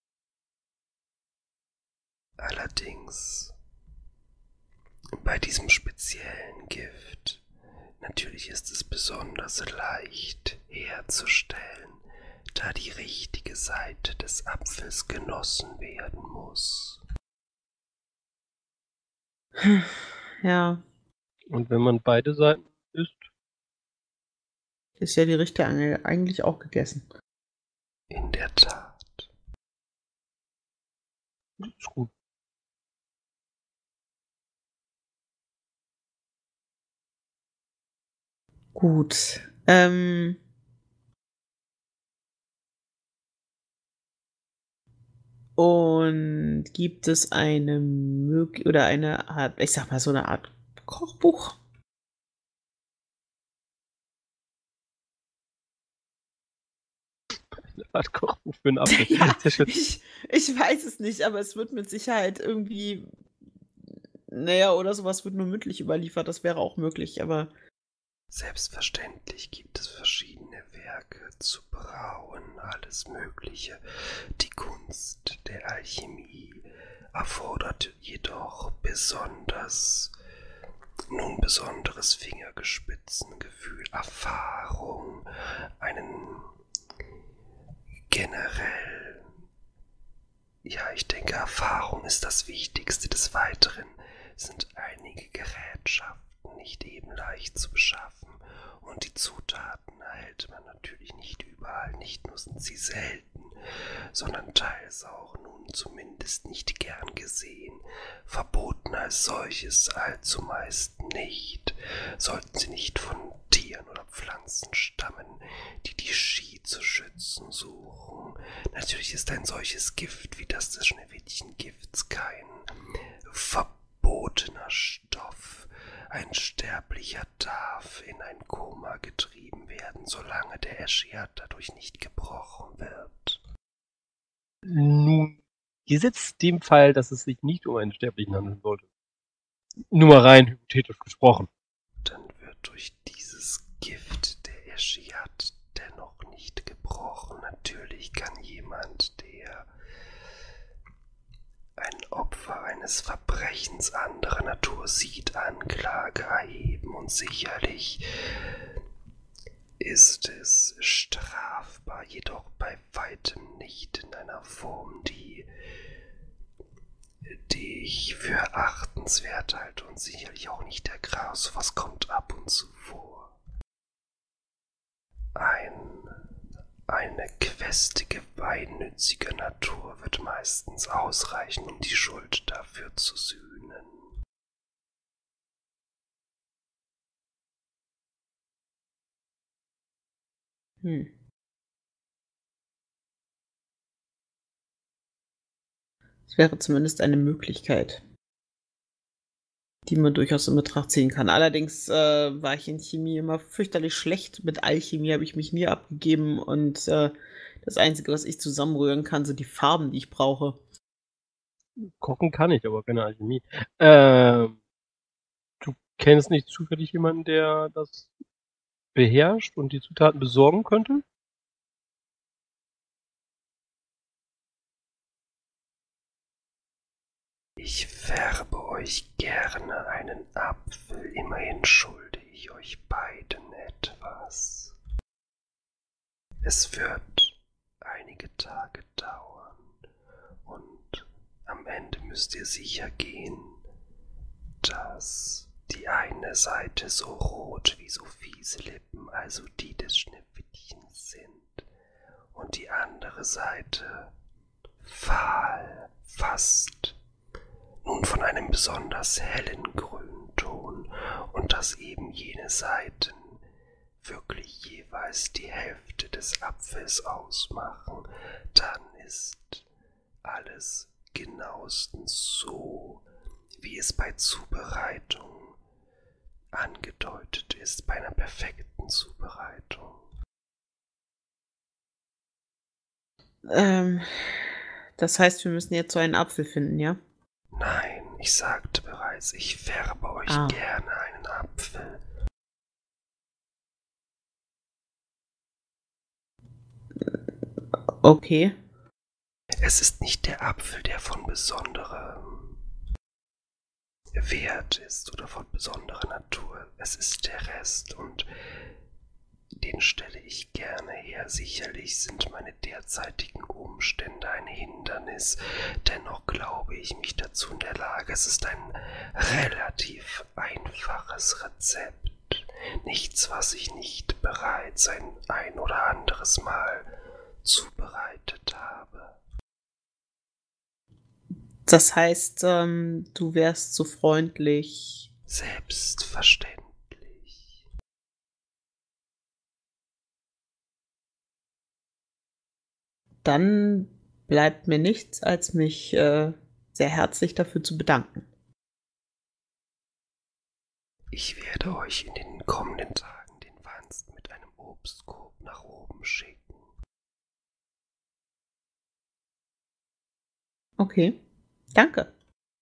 Allerdings bei diesem speziellen Gift, natürlich ist es besonders leicht herzustellen, da die richtige Seite des Apfels genossen werden muss. Ja, Und wenn man beide Seiten isst, ist ja die Richte eigentlich auch gegessen. In der Tat. ist gut. Gut. Und gibt es eine oder eine Art, ich sag mal so eine Art Kochbuch? Eine Art Kochbuch für einen Apfel. Ja, Sehr schön. ich weiß es nicht, aber es wird mit Sicherheit irgendwie, naja, oder sowas wird nur mündlich überliefert, das wäre auch möglich, aber Selbstverständlich gibt es verschiedene Werke zu brauen, alles Mögliche, die Kunst der Alchemie, erfordert jedoch besonderes Fingerspitzengefühl, Erfahrung, ich denke, Erfahrung ist das Wichtigste. Des Weiteren sind einige Gerätschaften nicht eben leicht zu beschaffen und die Zutaten erhält man natürlich nicht überall. Nicht nur sind sie selten, sondern teils auch nun zumindest nicht gern gesehen, verboten als solches allzumeist nicht. Sollten sie nicht von Tieren oder Pflanzen stammen, die die Ski zu schützen suchen. Natürlich ist ein solches Gift wie das des Schneewittchengifts kein verbotener Stoff. Ein Sterblicher darf in ein Koma getrieben werden, solange der Eschiat dadurch nicht gebrochen wird. Nun, gesetzt dem Fall, dass es sich nicht um einen Sterblichen handeln sollte. Nur mal rein hypothetisch gesprochen. Dann wird durch dieses Gift der Eschiat dennoch nicht gebrochen. Natürlich kann jemand, der ein Opfer eines Verbrechens anderer Natur sieht, Anklage erheben und sicherlich ist es strafbar, jedoch bei weitem nicht in einer Form, die ich für achtenswert halte und sicherlich auch nicht der Gras. Sowas kommt ab und zu vor. Eine Queste gemeinnütziger Natur wird meistens ausreichen, um die Schuld dafür zu sühnen. Es wäre zumindest eine Möglichkeit, die man durchaus in Betracht ziehen kann. Allerdings war ich in Chemie immer fürchterlich schlecht. Mit Alchemie habe ich mich nie abgegeben und das Einzige, was ich zusammenrühren kann, sind die Farben, die ich brauche. Kochen kann ich, aber keine Alchemie. Du kennst nicht zufällig jemanden, der das beherrscht und die Zutaten besorgen könnte? Ich färbe euch gerne einen Apfel, immerhin schulde ich euch beiden etwas. Es wird einige Tage dauern und am Ende müsst ihr sicher gehen, dass die eine Seite so rot wie Sophies Lippen, also die des Schneewittchens sind, und die andere Seite fahl, fast nun von einem besonders hellen Grünton, und dass eben jene Seiten wirklich jeweils die Hälfte des Apfels ausmachen, dann ist alles genauestens so, wie es bei Zubereitung angedeutet ist, bei einer perfekten Zubereitung. Das heißt, wir müssen jetzt so einen Apfel finden, ja? Nein, ich sagte bereits, ich färbe euch gerne einen Apfel. Okay. Es ist nicht der Apfel, der von besonderem Wert ist oder von besonderer Natur. Es ist der Rest und den stelle ich gerne her. Sicherlich sind meine derzeitigen Umstände ein Hindernis. Dennoch glaube ich mich dazu in der Lage. Es ist ein relativ einfaches Rezept. Nichts, was ich nicht bereits ein oder anderes Mal zubereitet habe. Das heißt, du wärst so freundlich. Selbstverständlich. Dann bleibt mir nichts, als mich sehr herzlich dafür zu bedanken. Ich werde euch in den kommenden Tagen den Wanst mit einem Obstkorb nach oben schicken. Okay, danke.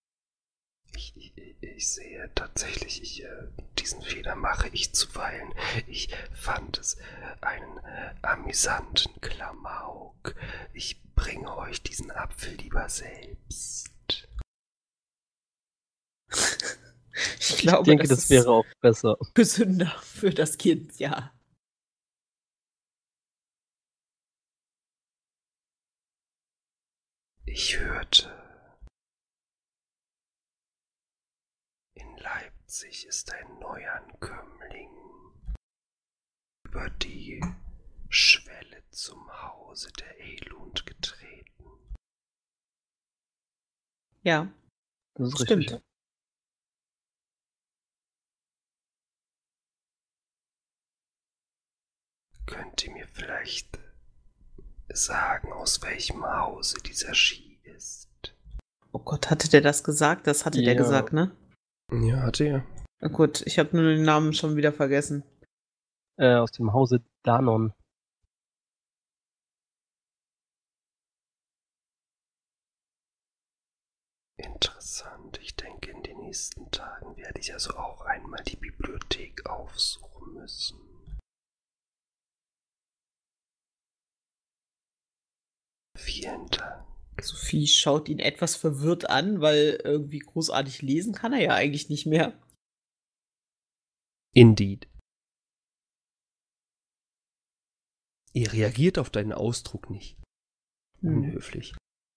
Ich sehe tatsächlich, diesen Fehler mache ich zuweilen. Ich fand es einen amüsanten Klamauk. Ich bringe euch diesen Apfel lieber selbst. Ich Ich glaube, denke, das wäre auch besser. gesünder für das Kind, ja. Ich hörte, in Leipzig ist ein Neuankömmling über die Schwelle zum Hause der Elund getreten. Ja, Das ist stimmt. richtig. Könnt ihr mir vielleicht sagen, aus welchem Hause dieser Ski ist? Oh Gott, hatte der das gesagt? Das hatte der Ja. gesagt, ne? Ja, hatte er. Na gut, ich habe nur den Namen schon wieder vergessen. Aus dem Hause Danon. Interessant. Ich denke, in den nächsten Tagen werde ich also auch einmal die Bibliothek aufsuchen müssen. Vielen Dank. Sophie schaut ihn etwas verwirrt an, weil irgendwie großartig lesen kann er ja eigentlich nicht mehr. Indeed. Ihr reagiert auf deinen Ausdruck nicht. Unhöflich.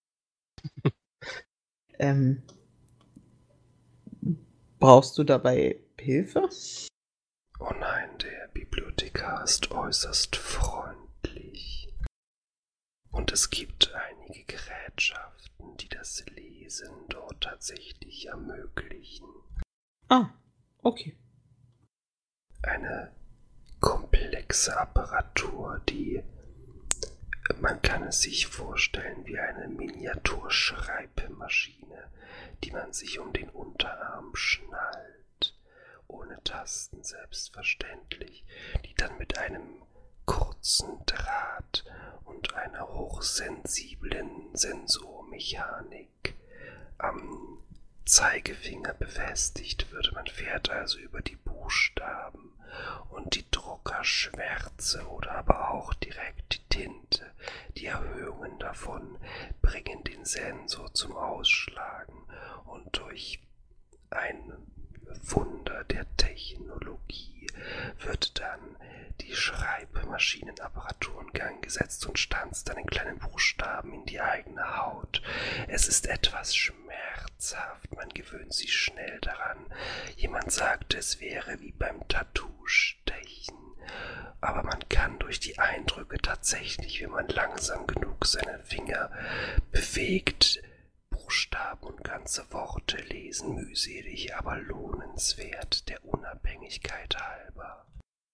Brauchst du dabei Hilfe? Oh nein, der Bibliothekar ist äußerst freundlich. Und es gibt einige Gerätschaften, die das Lesen dort tatsächlich ermöglichen. Ah, okay. Eine komplexe Apparatur, die, man kann es sich vorstellen, wie eine Miniaturschreibmaschine, die man sich um den Unterarm schnallt, ohne Tasten selbstverständlich, die dann mit einem kurzen Draht und einer hochsensiblen Sensormechanik am Zeigefinger befestigt wird. Man fährt also über die Buchstaben und die Druckerschwärze oder aber auch direkt die Tinte. Die Erhöhungen davon bringen den Sensor zum Ausschlagen und durch ein Wunder der Technologie wird dann die Schreibmaschinenapparatur in Gang gesetzt und stanzt dann in kleinen Buchstaben in die eigene Haut. Es ist etwas schmerzhaft, man gewöhnt sich schnell daran. Jemand sagte, es wäre wie beim Tattoo-Stechen. Aber man kann durch die Eindrücke tatsächlich, wenn man langsam genug seine Finger bewegt, Buchstaben und ganze Worte lesen, mühselig, aber lohnenswert, der Unabhängigkeit halber.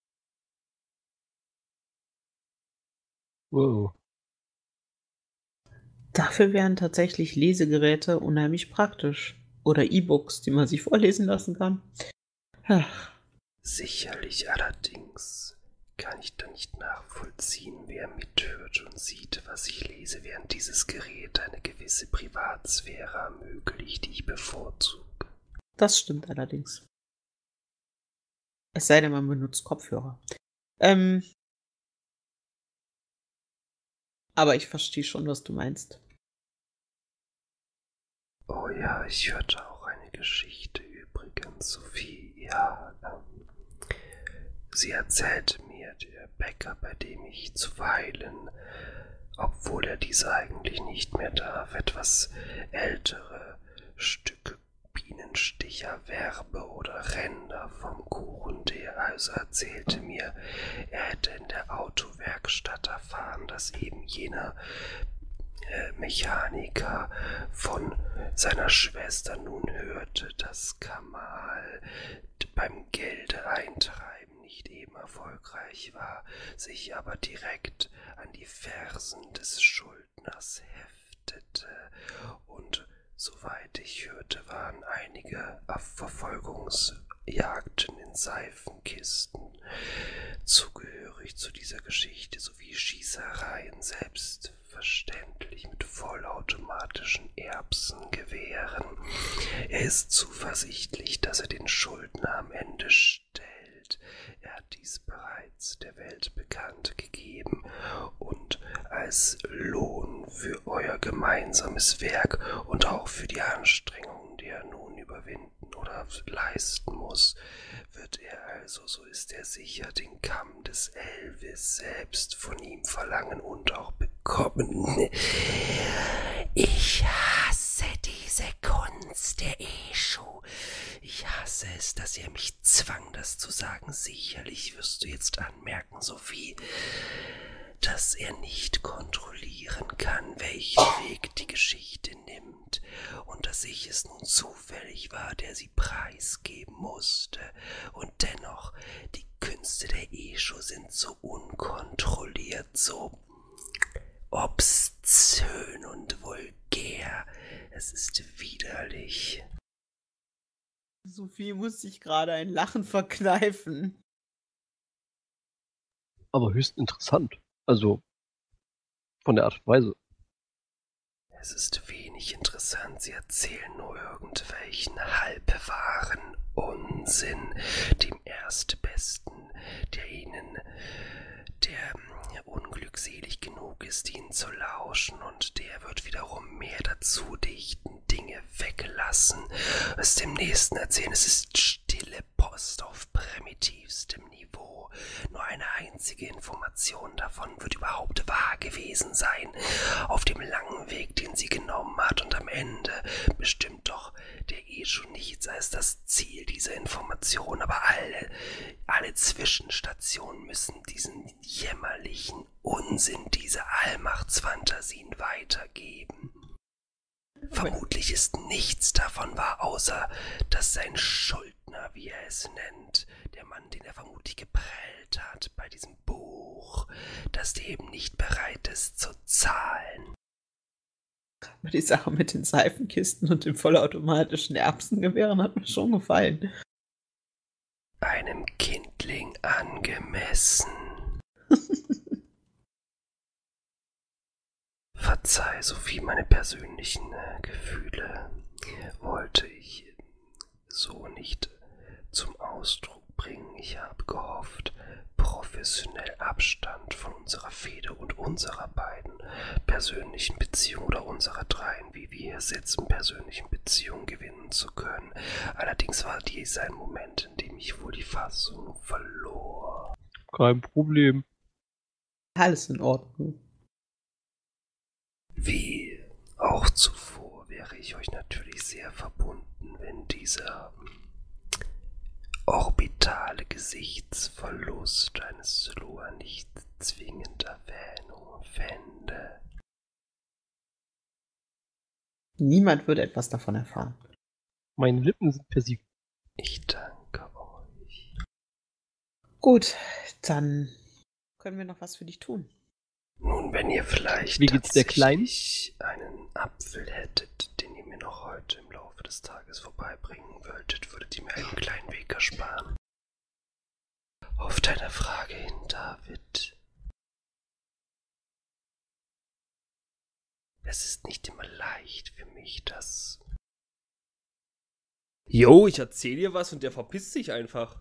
Wow. Dafür wären tatsächlich Lesegeräte unheimlich praktisch. Oder E-Books, die man sich vorlesen lassen kann. Ach, Sicherlich allerdings kann ich da nicht nachvollziehen, wer mithört und sieht, was ich lese, während dieses Gerät eine gewisse Privatsphäre ermöglicht, die ich bevorzuge. das stimmt allerdings. Es sei denn, man benutzt Kopfhörer. Aber ich verstehe schon, was du meinst. Oh ja, ich hörte auch eine Geschichte übrigens, Sophie. Ja, sie erzählte mir, der Bäcker, bei dem ich zuweilen, obwohl er diese eigentlich nicht mehr darf, etwas ältere Stücke Bienensticher, Werbe oder Ränder vom Kuchen, der also erzählte mir, er hätte in der Autowerkstatt erfahren, dass eben jener Mechaniker von seiner Schwester nun hörte, dass Kamal beim Gelde eintreiben nicht eben erfolgreich war, sich aber direkt an die Fersen des Schuldners heftete und soweit ich hörte, waren einige Verfolgungsjagden in Seifenkisten zugehörig zu dieser Geschichte sowie Schießereien selbstverständlich mit vollautomatischen Erbsengewehren. Er ist zuversichtlich, dass er den Schuldner am Ende stellt. Er hat dies bereits der Welt bekannt gegeben und als Lohn für euer gemeinsames Werk und auch für die Anstrengungen, die er nun überwinden oder leisten muss, wird er also, so ist er sicher, den Kamm des Elvis selbst von ihm verlangen und auch bekommen. Ich hasse diese Kunst der Eschu. Ich hasse es, dass er mich zwang, das zu sagen. Sicherlich wirst du jetzt anmerken, Sophie, dass er nicht kontrollieren kann, welchen Weg die Geschichte nimmt, und dass ich es nun zufällig war, der sie preisgeben musste. Und dennoch, die Künste der Eschu sind so unkontrolliert, so obszön und vulgär. Es ist widerlich. Sophie muss sich gerade ein Lachen verkneifen. Aber höchst interessant. Also, von der Art und Weise. Es ist wenig interessant, sie erzählen nur irgendwelchen halbwahren Unsinn, dem Erstbesten, der unglückselig genug ist, ihnen zu lauschen, und der wird wiederum mehr dazu dichten, Dinge weglassen, es dem Nächsten erzählen. Es ist stille Post auf primitivstem Niveau. Nur eine einzige Information davon wird überhaupt wahr gewesen sein, auf dem langen Weg, den sie genommen hat, und am Ende bestimmt doch der Eschu nichts als das Ziel dieser Information, aber alle Zwischenstationen müssen diesen jämmerlichen Unsinn, diese Allmachtsfantasien weitergeben. Vermutlich ist nichts davon wahr, außer dass sein Schuldner, wie er es nennt, der Mann, den er vermutlich geprellt hat bei diesem Buch, dass der eben nicht bereit ist zu zahlen. Aber die Sache mit den Seifenkisten und den vollautomatischen Erbsengewehren hat mir schon gefallen. Einem Kindling angemessen. Verzeih, Sophie, meine persönlichen Gefühle wollte ich so nicht zum Ausdruck bringen. Ich habe gehofft, professionell Abstand von unserer Fehde und unserer beiden persönlichen Beziehungen oder unserer dreien, wie wir hier sitzen, persönlichen Beziehungen gewinnen zu können. Allerdings war dies ein Moment, in dem ich wohl die Fassung verlor. Kein Problem. Alles in Ordnung. Wie auch zuvor wäre ich euch natürlich sehr verbunden, wenn dieser orbitale Gesichtsverlust eines Sloa nicht zwingend Erwähnung fände. Niemand würde etwas davon erfahren. Meine Lippen sind versiegelt. Ich danke euch. Gut, dann können wir noch was für dich tun. Nun, wenn ihr vielleicht Wie geht's der Kleinen? tatsächlich einen Apfel hättet, den ihr mir noch heute im Laufe des Tages vorbeibringen wolltet, würdet ihr mir einen kleinen Weg ersparen. Auf deine Frage hin, David. Es ist nicht immer leicht für mich, das... Jo, ich erzähl dir was und der verpisst sich einfach.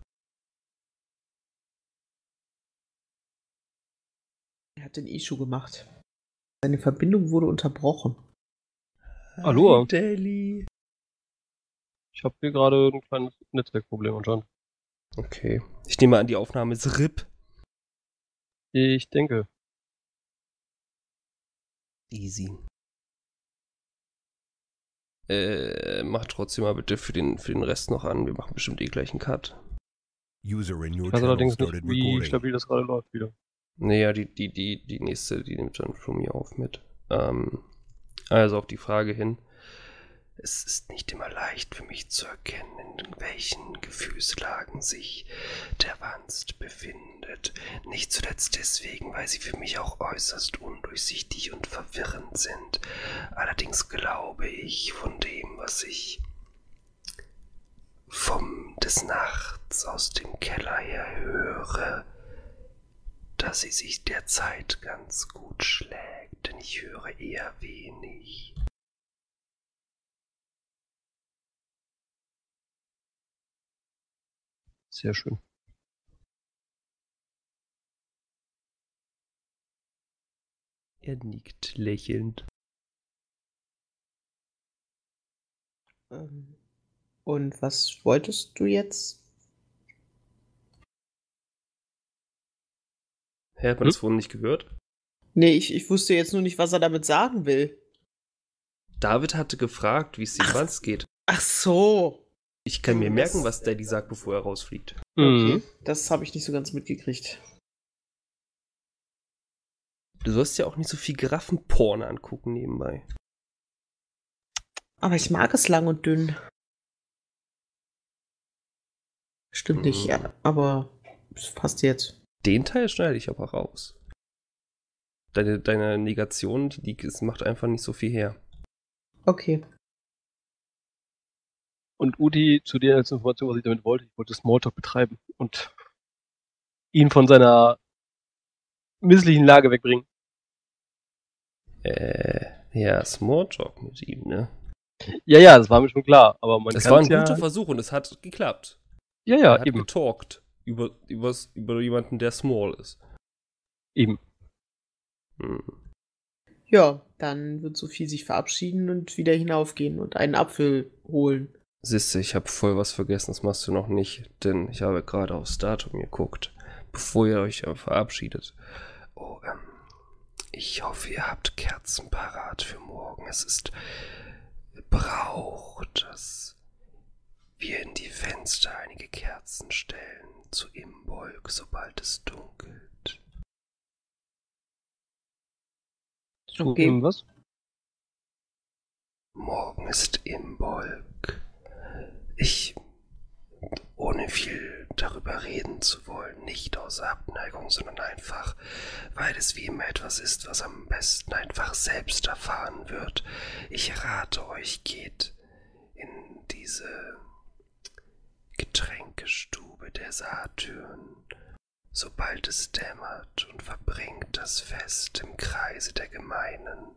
Er hat den Eschu gemacht. Seine Verbindung wurde unterbrochen. Hallo. Hi, Deli. Ich habe hier gerade ein kleines Netzwerkproblem anscheinend. Okay. Ich nehme an, die Aufnahme ist RIP. Ich denke. Easy. Mach trotzdem mal bitte für den Rest noch an. Wir machen bestimmt gleich einen Cut. User in your Ich weiß channel allerdings nicht, started wie recording. stabil das gerade läuft wieder. Naja, die nächste, die nimmt dann von mir auf mit. Also auf die Frage hin. Es ist nicht immer leicht für mich zu erkennen, in welchen Gefühlslagen sich der Wanst befindet. Nicht zuletzt deswegen, weil sie für mich auch äußerst undurchsichtig und verwirrend sind. Allerdings glaube ich von dem, was ich des Nachts aus dem Keller her höre, dass sie sich derzeit ganz gut schlägt, denn ich höre eher wenig. Sehr schön. Er nickt lächelnd. Und was wolltest du jetzt? Hä, hat man das vorhin nicht gehört? Nee, ich wusste jetzt nur nicht, was er damit sagen will. David hatte gefragt, wie es dem Wanz geht. Ach so. Ich kann mir merken, was Daddy sagt, bevor er rausfliegt. Okay, das habe ich nicht so ganz mitgekriegt. Du sollst ja auch nicht so viel Giraffenporn angucken nebenbei. Aber ich mag es lang und dünn. Stimmt nicht, ja, aber es passt jetzt. Den Teil schneide ich aber raus. Deine Negation, es macht einfach nicht so viel her. Okay. Und Udi, zu dir als Information, was ich damit wollte, ich wollte Smalltalk betreiben und ihn von seiner misslichen Lage wegbringen. Ja, Smalltalk mit ihm, ne? Ja, das war mir schon klar, aber man Das kann war ein ja... guter Versuch und es hat geklappt. Ja, Er hat eben. getalkt über jemanden, der small ist. Eben. Ja, dann wird Sophie sich verabschieden und wieder hinaufgehen und einen Apfel holen. Siehste, ich habe voll was vergessen, das machst du noch nicht, denn ich habe gerade aufs Datum geguckt, bevor ihr euch verabschiedet. Oh, ich hoffe, ihr habt Kerzen parat für morgen. Es ist Brauch, dass wir in die Fenster einige Kerzen stellen, zu Imbolg, sobald es dunkelt. Okay. Was? Morgen ist Imbolg. Ohne viel darüber reden zu wollen, nicht aus Abneigung, sondern einfach, weil es wie immer etwas ist, was am besten einfach selbst erfahren wird. Ich rate euch, geht in diese Getränkestube der Satyren, sobald es dämmert, und verbringt das Fest im Kreise der Gemeinen.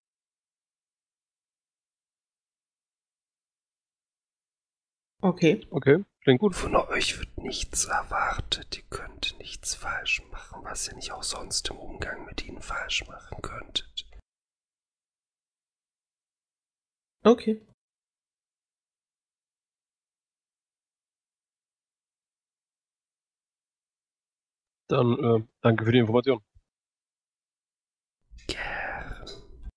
Okay. Okay, klingt gut. Von euch wird nichts erwartet. Ihr könnt nichts falsch machen, was ihr nicht auch sonst im Umgang mit ihnen falsch machen könntet. Okay. Dann danke für die Information. Gern.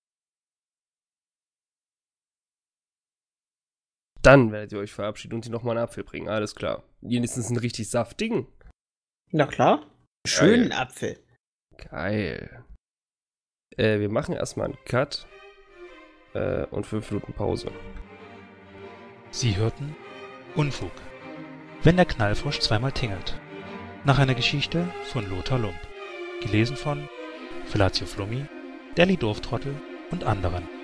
Dann werdet ihr euch verabschieden und sie nochmal einen Apfel bringen. Alles klar. Wenigstens einen richtig saftigen. Na klar. Schönen Apfel. Geil. Wir machen erstmal einen Cut und 5 Minuten Pause. Sie hörten Unfug. Wenn der Knallfrosch zweimal tingelt. Nach einer Geschichte von Lothar Lump. Gelesen von Felatio Flummi, Deli Dorftrottel und anderen.